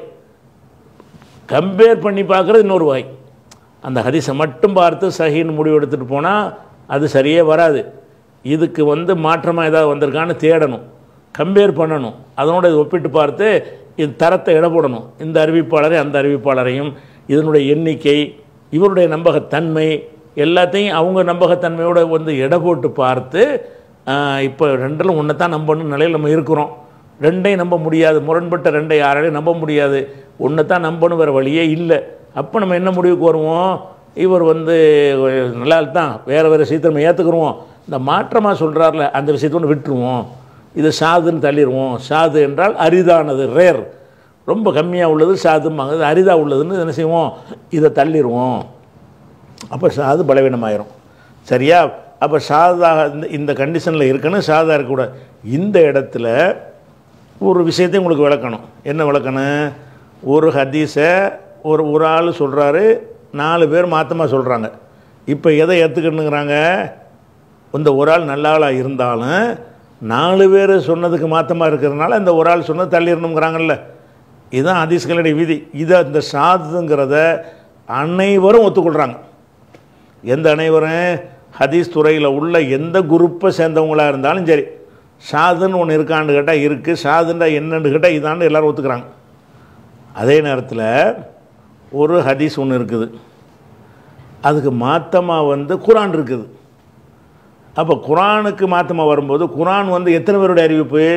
கம்பேர் பண்ணி பார்க்குறது இன்னொரு வகை. அந்த ஹதீஸை மட்டும் பார்த்து சஹீன்னு முடிவு எடுத்துகிட்டு போனால் அது சரியே வராது. இதுக்கு வந்து மாற்றமாக ஏதாவது வந்திருக்கான்னு தேடணும், கம்பேர் பண்ணணும், அதனோட ஒப்பிட்டு பார்த்து இது தரத்தை இடப்படணும். இந்த அறிவிப்பாளரை அந்த அறிவிப்பாளரையும், இதனுடைய எண்ணிக்கை, இவருடைய நம்பகத்தன்மை, எல்லாத்தையும் அவங்க நம்பகத்தன்மையோடு வந்து எடை போட்டு பார்த்து, இப்போ 2ல் ஒன்று தான் நம்பணும் நிலையில் நம்ம இருக்கிறோம். 2ஐயும் நம்ப முடியாது, முரண்பட்ட 2ஐ யாராலையும் நம்ப முடியாது, ஒன்று தான் நம்பணும், வேறு வழியே இல்லை. அப்போ நம்ம என்ன முடிவுக்கு வருவோம், இவர் வந்து நல்லா தான், வேறு விஷயத்தை நம்ம ஏற்றுக்குருவோம், இந்த மாற்றமாக சொல்கிறார்ல அந்த விஷயத்தை ஒன்று விட்டுருவோம், இது சாதுன்னு தள்ளிடுவோம். சாது என்றால் அரிதானது, ரேர், ரொம்ப கம்மியாக உள்ளது சாதும்பாங்க, இது அரிதாக உள்ளதுன்னு என்ன செய்வோம், இதை தள்ளிடுவோம். அப்போ சாது பலவீனமாயிரும். சரியா? அப்போ சாதாக இந்த கண்டிஷனில் இருக்கணும், சாதா இருக்கக்கூடாது. இந்த இடத்துல ஒரு விஷயத்தையும் உங்களுக்கு விளக்கணும். என்ன விளக்கணும், ஒரு ஹதீஸை ஒரு ஆள் சொல்கிறாரு, 4 பேர் மாற்றமாக சொல்கிறாங்க. இப்போ எதை ஏற்றுக்கணுங்கிறாங்க, இந்த ஒரு ஆள் நல்ல ஆளாக இருந்தாலும் 4 பேர் சொன்னதுக்கு மாற்றமாக இருக்கிறதுனால இந்த ஒரு ஆள் சொன்னது தள்ளிடணுங்கிறாங்கல்ல. இதுதான் ஹதீஸ்களுடைய விதி. இதை இந்த சாதுங்கிறத அனைவரும் ஒத்துக்கொள்கிறாங்க. எந்த அனைவரும், ஹதீஸ் துறையில் உள்ள எந்த குரூப்பை சேர்ந்தவங்களாக இருந்தாலும் சரி, சாதுன்னு ஒன்று இருக்கான்னு கேட்டால் இருக்குது, சாதுண்டா என்னன்னு கேட்டால் இதான்னு எல்லோரும் ஒத்துக்கிறாங்க. அதே நேரத்தில் ஒரு ஹதீஸ் ஒன்று இருக்குது, அதுக்கு மாற்றமாக வந்து குரான் இருக்குது. அப்போ குரானுக்கு மாற்றமாக வரும்போது, குரான் வந்து எத்தனை பேருடைய அறிவிப்பு,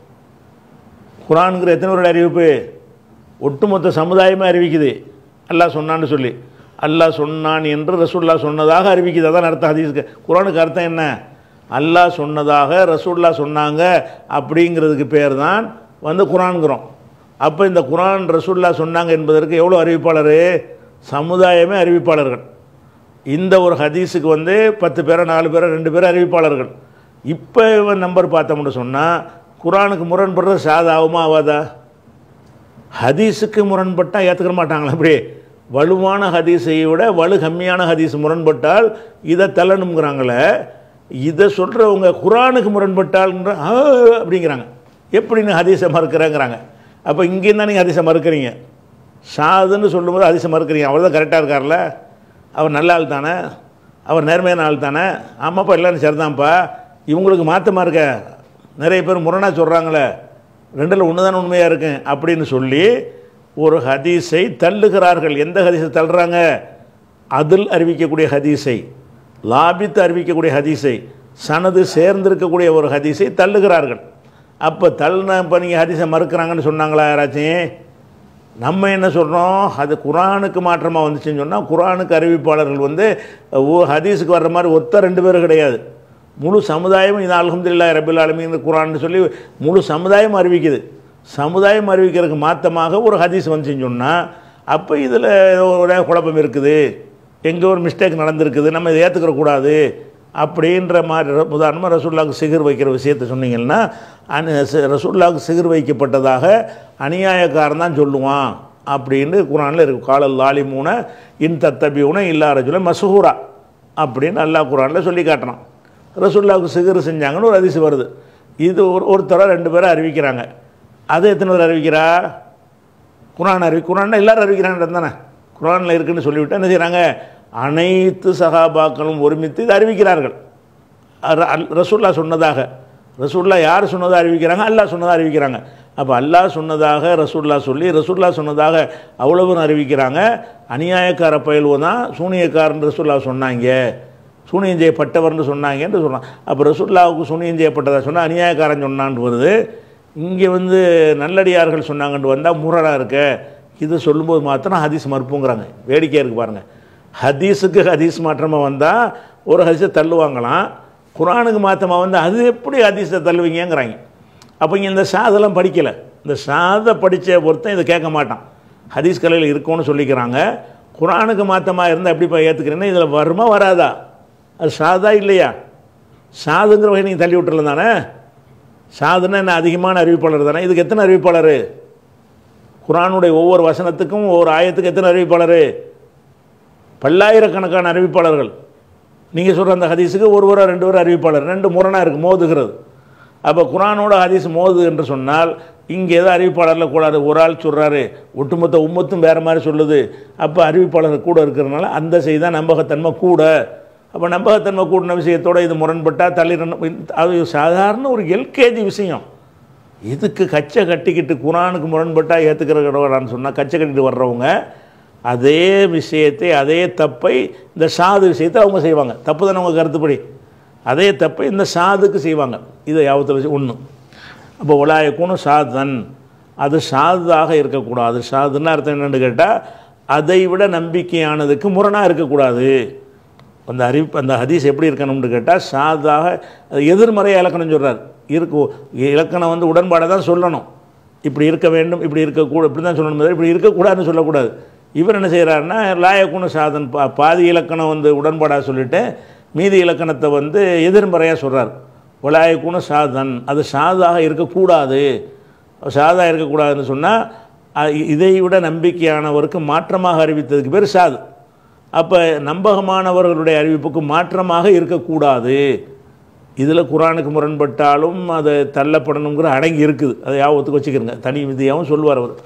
குரானுங்கிற எத்தனை பேருடைய அறிவிப்பு, ஒட்டுமொத்த சமுதாயமே அறிவிக்குது. அல்லாஹ் சொன்னான்னு சொல்லி, அல்லாஹ் சொன்னான் என்று ரசூலுல்லாஹ் சொன்னதாக அறிவிக்குது. அதான் அர்த்தம் ஹதீஸ்க்கு. குரானுக்கு அர்த்தம் என்ன, அல்லாஹ் சொன்னதாக ரசூலுல்லாஹ் சொன்னாங்க அப்படிங்கிறதுக்கு பேர் தான் வந்து குரான்கிறோம். அப்போ இந்த குரான் ரசூலுல்லாஹ் சொன்னாங்க என்பதற்கு எவ்வளோ அறிவிப்பாளர், சமுதாயமே அறிவிப்பாளர்கள். இந்த ஒரு ஹதீஸுக்கு வந்து 10 பேரோ 4 பேரோ 2 பேரோ அறிவிப்பாளர்கள். இப்போ நம்பர் பார்த்தோம்னு சொன்னால் குரானுக்கு முரண்படுறது சாதாவுமா ஆவாதா, ஹதீஸுக்கு முரண்பட்டால் ஏற்றுக்க மாட்டாங்களா? அப்படி வலுவான ஹதீஸை விட வலு கம்மியான ஹதீஸ் முரண்பட்டால் இதை தள்ளணுங்கிறாங்களே, இதை சொல்கிறவங்க குரானுக்கு முரண்பட்டால்ன்ற அப்படிங்கிறாங்க. எப்படின்னு ஹதீஸை மறுக்கிறேங்கிறாங்க. அப்போ இங்கேயும் தான் நீங்கள் ஹதீஸை மறுக்கிறீங்க, சாதுன்னு சொல்லும்போது ஹதீஸை மறுக்கிறீங்க. அவர் தான் கரெக்டாக இருக்கார்ல, அவர் நல்ல ஆள் தானே, அவர் நேர்மையான ஆள் தானே, ஆமாப்பா எல்லோரும் சரிதான்ப்பா, இவங்களுக்கு மாற்றமாக இருக்க நிறைய பேர் முரணாக சொல்கிறாங்களே, 2ல் ஒன்று தானே உண்மையாக இருக்கும் அப்படின்னு சொல்லி ஒரு ஹதீஸை தள்ளுகிறார்கள். எந்த ஹதீஸை தள்ளுறாங்க, அதில் அறிவிக்கக்கூடிய ஹதீஸை, லாபித்து அறிவிக்கக்கூடிய ஹதீஸை, சனது சேர்ந்திருக்கக்கூடிய ஒரு ஹதீஸை தள்ளுகிறார்கள். அப்போ தள்ளுன இப்போ நீங்கள் ஹதீஸை மறுக்கிறாங்கன்னு சொன்னாங்களா யாராச்சும்? நம்ம என்ன சொல்கிறோம், அது குரானுக்கு மாற்றமாக வந்துச்சுன்னு சொன்னால் குரானுக்கு அறிவிப்பாளர்கள் வந்து ஹதீஸுக்கு வர்ற மாதிரி ஒத்த 2 பேர் கிடையாது. முழு சமுதாயமும் இது அல்ஹம்துலில்லாஹி ரப்பில் ஆலமீன் குரான்னு சொல்லி முழு சமுதாயம் அறிவிக்குது. சமுதாயம் அறிவிக்கிறதுக்கு மாற்றமாக ஒரு ஹதீஸ் வந்துச்சுன்னு சொன்னால் அப்போ இதில் ஒரு குழப்பம் இருக்குது, எங்கே ஒரு மிஸ்டேக் நடந்திருக்குது, நம்ம இதை ஏற்றுக்கிறக்கூடாது அப்படின்ற மாதிரி. உதாரணமாக ரசூலுல்லாஹ்வுக்கு சிகர் வைக்கிற விஷயத்தை சொன்னீங்கன்னா ரசூலுல்லாஹ்வுக்கு சிகர் வைக்கப்பட்டதாக அநியாயக்காரன் தான் சொல்லுவான் அப்படின்னு குரானில் இருக்குது. காலல் லாலிமூன இன் தத்தபியூன இல்லா ரஜுல மஸ்ஹூரா அப்படின்னு அல்லாஹ் குரானில் சொல்லி காட்டுறான். ரசூலுல்லாஹ்வுக்கு சிகர் செஞ்சாங்கன்னு ஒரு ஹதீஸ் வருது. இது ஒருத்தர 2 பேரை அறிவிக்கிறாங்க. அதை எத்தனை பேர் அறிவிக்கிறா? குரான் எல்லாரும் அறிவிக்கிறாங்க தானே. குரானில் இருக்குன்னு சொல்லிவிட்டு என்ன செய்கிறாங்க, அனைத்து சஹாபாக்களும் ஒருமித்து இதை அறிவிக்கிறார்கள். ரசூல்லா சொன்னதாக, ரசூல்லா யார் சொன்னதாக அறிவிக்கிறாங்க? அல்லாஹ் சொன்னதாக அறிவிக்கிறாங்க. அப்போ அல்லாஹ் சொன்னதாக ரசூல்லா சொல்லி ரசூல்லா சொன்னதாக அவ்வளவு அறிவிக்கிறாங்க. அநியாயக்கார பயில்வோ தான் சூனியக்காரன் ரசூல்லா சொன்னாங்க, சூனியம் செய்யப்பட்டவர்னு சொன்னாங்கன்னு சொல்கிறான். அப்போ ரசூல்லாவுக்கு சூனியம் செய்யப்பட்டதாக சொன்னால் அநியாயக்காரன் சொன்னான்னு வருது. இங்கே வந்து நல்லடியார்கள் சொன்னாங்கன்னு வந்தால் முரணாக இருக்க. இது சொல்லும்போது மாத்திரம் ஹதீஸ் மறுப்புங்கிறாங்க. வேடிக்கையாக இருக்குது பாருங்கள். ஹதீஸுக்கு ஹதீஸ் மாற்றமாக வந்தால் ஒரு ஹதீஸை தள்ளுவாங்களாம், குரானுக்கு மாற்றமாக வந்தால் அது எப்படி ஹதீஸை தள்ளுவீங்கிறாங்க. அப்போ இங்கே இந்த ஷாதெல்லாம் படிக்கலை. இந்த ஷாதை படித்த பொறுத்தம் இதை கேட்க மாட்டான். ஹதீஸ் கலையில் இருக்கும்னு சொல்லிக்கிறாங்க. குரானுக்கு மாற்றமாக இருந்தால் எப்படிப்பா ஏற்றுக்கிறேன்னா இதில் வருமா வராதா? அது ஷாதா இல்லையா? ஷாதுங்கிற வகை நீங்கள் தள்ளி விட்டுறல தானே. ஷாதுன்னா என்ன, அதிகமான அறிவிப்பாளர் தானே. இதுக்கு எத்தனை அறிவிப்பாளர்? குரானுடைய ஒவ்வொரு வசனத்துக்கும் ஒவ்வொரு ஆயத்துக்கு எத்தனை அறிவிப்பாளர்? பல்லாயிரக்கணக்கான அறிவிப்பாளர்கள். நீங்கள் சொல்கிற அந்த ஹதீஸுக்கு 1 பேரோ 2 பேரோ அறிவிப்பாளர், 2 முரணாக இருக்குது, மோதுகிறது. அப்போ குரானோட ஹதீஸ் மோது என்று சொன்னால் இங்கே ஏதோ அறிவிப்பாளரில் கூடாது. ஒரு ஆள் சொல்கிறாரு, ஒட்டுமொத்த உம்மத்தும் வேறு மாதிரி சொல்லுது. அப்போ அறிவிப்பாளர்கள் கூட இருக்கிறதுனால அந்த செய்தி தான் நம்பகத்தன்மை கூட. அப்போ நம்பகத்தன்மை கூடின விஷயத்தோடு இது முரண்பட்டால் தள்ளிடணும். அது சாதாரண ஒரு எல்கேஜி விஷயம். இதுக்கு கச்சை கட்டிக்கிட்டு குரானுக்கு முரண்பட்டால் ஏற்றுக்கிறன்னு சொன்னால் கச்சை கட்டிட்டு வர்றவங்க அதே விஷயத்தை அதே தப்பை இந்த சாது விஷயத்தை அவங்க செய்வாங்க. தப்பு தானே அவங்க கருத்துப்படி. அதே தப்பை இந்த சாதுக்கு செய்வாங்க. இதை யாவத்தில் ஒன்று. அப்போ உலாயக்கூனும் சாதன், அது சாதாக இருக்கக்கூடாது. சாதுன்னு அர்த்தம் என்னென்னு கேட்டால் அதை விட நம்பிக்கையானதுக்கு முரணாக இருக்கக்கூடாது. அந்த ஹதீஸ் எப்படி இருக்கணும்னு கேட்டால் சாதாக எதிர்மறையாக இலக்கணம் சொல்கிறார். இலக்கணம் வந்து உடன்பாடை தான் சொல்லணும். இப்படி இருக்க வேண்டும், இப்படி இருக்கக்கூடாது, இப்படி தான் சொல்லணும், இப்படி இருக்கக்கூடாதுன்னு சொல்லக்கூடாது. இவர் என்ன செய்கிறாருன்னா லாயக்குன்னு சாதன் பாதி இலக்கணம் வந்து உடன்பாடாக சொல்லிவிட்டு மீதி இலக்கணத்தை வந்து எதிர்மறையாக சொல்கிறார். ஒலாயக்குன்னு சாதன், அது சாதாக இருக்கக்கூடாது. சாதாக இருக்கக்கூடாதுன்னு சொன்னால் இதை விட நம்பிக்கையானவருக்கு மாற்றமாக அறிவித்ததுக்கு பேர் சாது. அப்போ நம்பகமானவர்களுடைய அறிவிப்புக்கு மாற்றமாக இருக்கக்கூடாது. இதில் குரானுக்கு முரண்பட்டாலும் அதை தள்ளப்படணுங்கிற அடங்கி இருக்குது. அதை யாவத்துக்கு வச்சுக்கிறங்க. தனி விதியாகவும் சொல்லுவார் அவர்.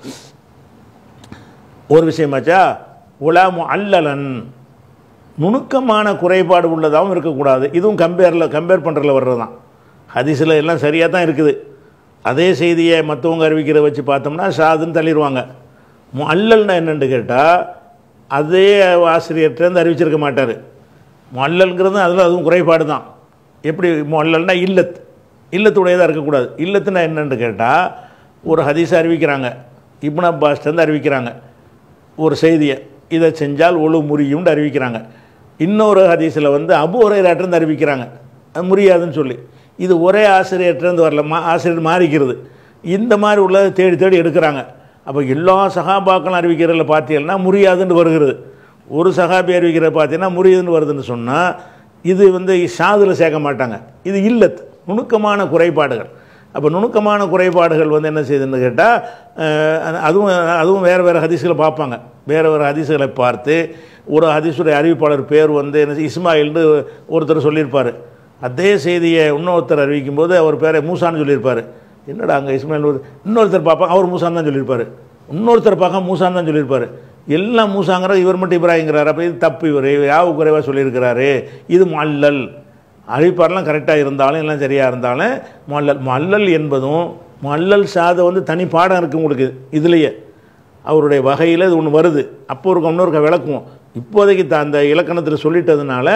ஒரு விஷயமாச்சா, உலாமு அல்லலன், நுணுக்கமான குறைபாடு உள்ளதாகவும் இருக்கக்கூடாது. இதுவும் கம்பேர் பண்ணுறதுல வர்றது தான். ஹதீஸில் எல்லாம் சரியாக தான் இருக்குது. அதே செய்தியை மற்றவங்க அறிவிக்கிறத வச்சு பார்த்தோம்னா ஷாதுன்னு தள்ளிடுவாங்க. அல்லல்னா என்னென்னு கேட்டால் அதே ஆசிரியர்கிட்டருந்து அறிவிச்சிருக்க மாட்டார். அல்லல்ங்கிறது அதில் அதுவும் குறைபாடு தான். எப்படி அல்லல்னா இல்லத்துடையதாக இருக்கக்கூடாது. இல்லத்துனா என்னென்னு கேட்டால் ஒரு ஹதீஸை அறிவிக்கிறாங்க, இப்னு அப்பாஸ்லேருந்து அறிவிக்கிறாங்க ஒரு செய்தியை, இதை செஞ்சால் ஒழு முறியும்னு அறிவிக்கிறாங்க. இன்னொரு ஹதீஸில் வந்து அபூ ஹுரைராட்டிருந்து அறிவிக்கிறாங்க அது முடியாதுன்னு சொல்லி. இது ஒரே ஆசிரியர்கிட்டருந்து வரல, ஆசிரியர் மாறிக்கிறது. இந்த மாதிரி உள்ளதை தேடி தேடி எடுக்கிறாங்க. அப்போ எல்லா சஹாபாக்களும் அறிவிக்கிறதில்ல பார்த்தீங்கன்னா முடியாதுன்னு வருகிறது. ஒரு சஹாபி அறிவிக்கிறத பார்த்தீங்கன்னா முடியுதுன்னு வருதுன்னு சொன்னால் இது வந்து ஷாதில் சேர்க்க மாட்டாங்க. இது இல்லத், நுணுக்கமான குறைபாடுகள். அப்போ நுணுக்கமான குறைபாடுகள் வந்து என்ன செய்யுதுன்னு கேட்டால் அதுவும் வேறு வேறு ஹதீஸ்களை பார்ப்பாங்க. வேறு ஹதீஸ்களை பார்த்து ஒரு ஹதீஸுடைய அறிவிப்பாளர் பேர் வந்து என்ன இஸ்மாயில்னு ஒருத்தர் சொல்லியிருப்பார். அதே செய்தியை இன்னொருத்தர் அறிவிக்கும் போது அவர் பேரை மூசான்னு சொல்லியிருப்பார். என்னடா அங்கே இஸ்மாயில் இன்னொருத்தர் பார்ப்பாங்க, அவர் மூசான்னு தான் சொல்லியிருப்பார். இன்னொருத்தர் பார்க்க மூசான்னு தான் சொல்லியிருப்பார். எல்லாம் மூசாங்கிற, இவர் மட்டும் இப்ராஹிங்கிறார். அப்போ இது தப்பு, இவர் யாவு குறைவாக சொல்லியிருக்கிறாரு. இது மல்லல். அறிவிப்பாரெலாம் கரெக்டாக இருந்தாலும் எல்லாம் சரியாக இருந்தாலும் மல்லல் என்பதும் மல்லல் சாதை வந்து தனி பாடம் இருக்குது உங்களுக்கு இதுலேயே. அவருடைய வகையில் இது ஒன்று வருது. அப்போ ஒரு இன்னொருக்க விளக்குவோம். இப்போதைக்கு அந்த இலக்கணத்தில் சொல்லிட்டதுனால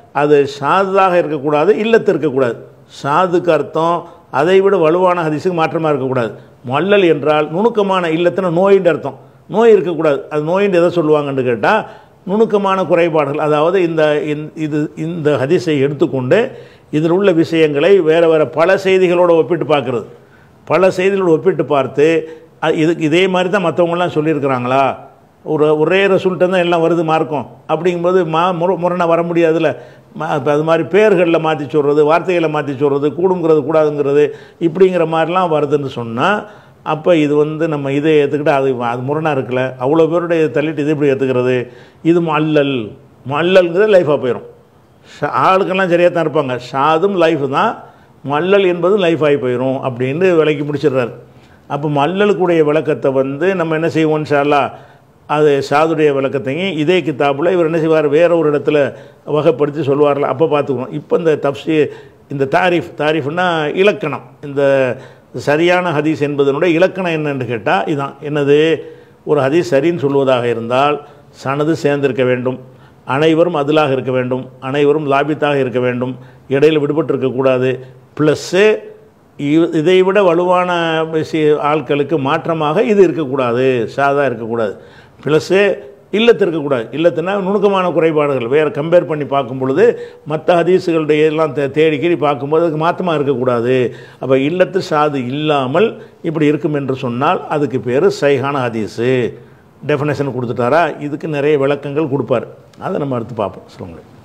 அது ஷாதாக இருக்கக்கூடாது, இல்லத்து இருக்கக்கூடாது. ஷாதுக்கு அர்த்தம் அதை விட வலுவான ஹதீஸுக்கு மாற்றமாக இருக்கக்கூடாது. முஅல்லல் என்றால் நுணுக்கமான, இல்லத்துனா நோயின்னு அர்த்தம், நோய் இருக்கக்கூடாது. அது நோயின்னு எதை சொல்லுவாங்கன்னு கேட்டால் நுணுக்கமான குறைபாடுகள். அதாவது இந்த ஹதீஸை எடுத்துக்கொண்டு இதில் உள்ள விஷயங்களை வேறு வேறு பல செய்திகளோடு ஒப்பிட்டு பார்க்குறது, பல செய்திகளோடு ஒப்பிட்டு பார்த்து இதுக்கு இதே மாதிரி தான் மற்றவங்களாம் சொல்லியிருக்கிறாங்களா, ஒரே ரசூல்கிட்ட தான் எல்லாம் வருது மார்க்கம் அப்படிங்கும்போது முரணாக வர முடியாதுல்ல. அது மாதிரி பேர்களில் மாற்றி சொல்கிறது, வார்த்தைகளை மாற்றி சொல்கிறது, கூடுங்கிறது கூடாதுங்கிறது இப்படிங்கிற மாதிரிலாம் வருதுன்னு சொன்னால் அப்போ இது நம்ம இதை ஏற்றுக்கிட்டு அது முரணாக இருக்கல. அவ்வளோ பேருடைய தள்ளிட்டு இது எப்படி ஏற்றுக்கிறது? இது முஅல்லல்ங்கிறது லைஃபாக போயிடும். ஆளுக்கெல்லாம் சரியாக தான் இருப்பாங்க, ஷாதும் லைஃப் தான், முஅல்லல் என்பது லைஃப் ஆகி போயிடும் அப்படின்னு விளக்கி முடிச்சிடுறாரு. அப்போ முஅல்லலுக்குடைய விளக்கத்தை நம்ம என்ன செய்வோம் இன்ஷா அல்லாஹ், அது ஷாதுடைய விளக்கத்தையும் இதே கிதாபில் இவர் என்ன செய்வார், வேற ஒரு இடத்துல வகைப்படுத்தி சொல்லுவார்ல, அப்போ பார்த்துக்கணும். இப்போ இந்த இந்த தாரிஃப்னா இலக்கணம், இந்த சரியான ஹதீஸ் என்பதனுடைய இலக்கணம் என்னன்னு கேட்டால் இதுதான். என்னது, ஒரு ஹதீஸ் சரின்னு சொல்வதாக இருந்தால் சனது சேர்ந்திருக்க வேண்டும், அனைவரும் அதிலாக இருக்க வேண்டும், அனைவரும் லாபித்தாக இருக்க வேண்டும், இடையில் விடுபட்டு இருக்கக்கூடாது, ப்ளஸ்ஸு இதை விட வலுவான ஆட்களுக்கு மாற்றமாக இது இருக்கக்கூடாது, ஷாதாக இருக்கக்கூடாது, ப்ளஸ்ஸு இல்லத்து இருக்கக்கூடாது. இல்லத்துனா நுணுக்கமான குறைபாடுகள் வேறு கம்பேர் பண்ணி பார்க்கும் பொழுது மற்ற ஹதீஸுகளுடைய எல்லாம் தேடி பார்க்கும்போது அதுக்கு மாற்றமாக இருக்கக்கூடாது. அப்போ இல்லத்து ஷாது இல்லாமல் இப்படி இருக்கும் என்று சொன்னால் அதுக்கு பேர் சஹீஹான ஹதீஸு. டெஃபினேஷன் கொடுத்துட்டாரா, இதுக்கு நிறைய விளக்கங்கள் கொடுப்பார், அதை நம்ம அடுத்து பார்ப்போம். சொல்லுங்கள்.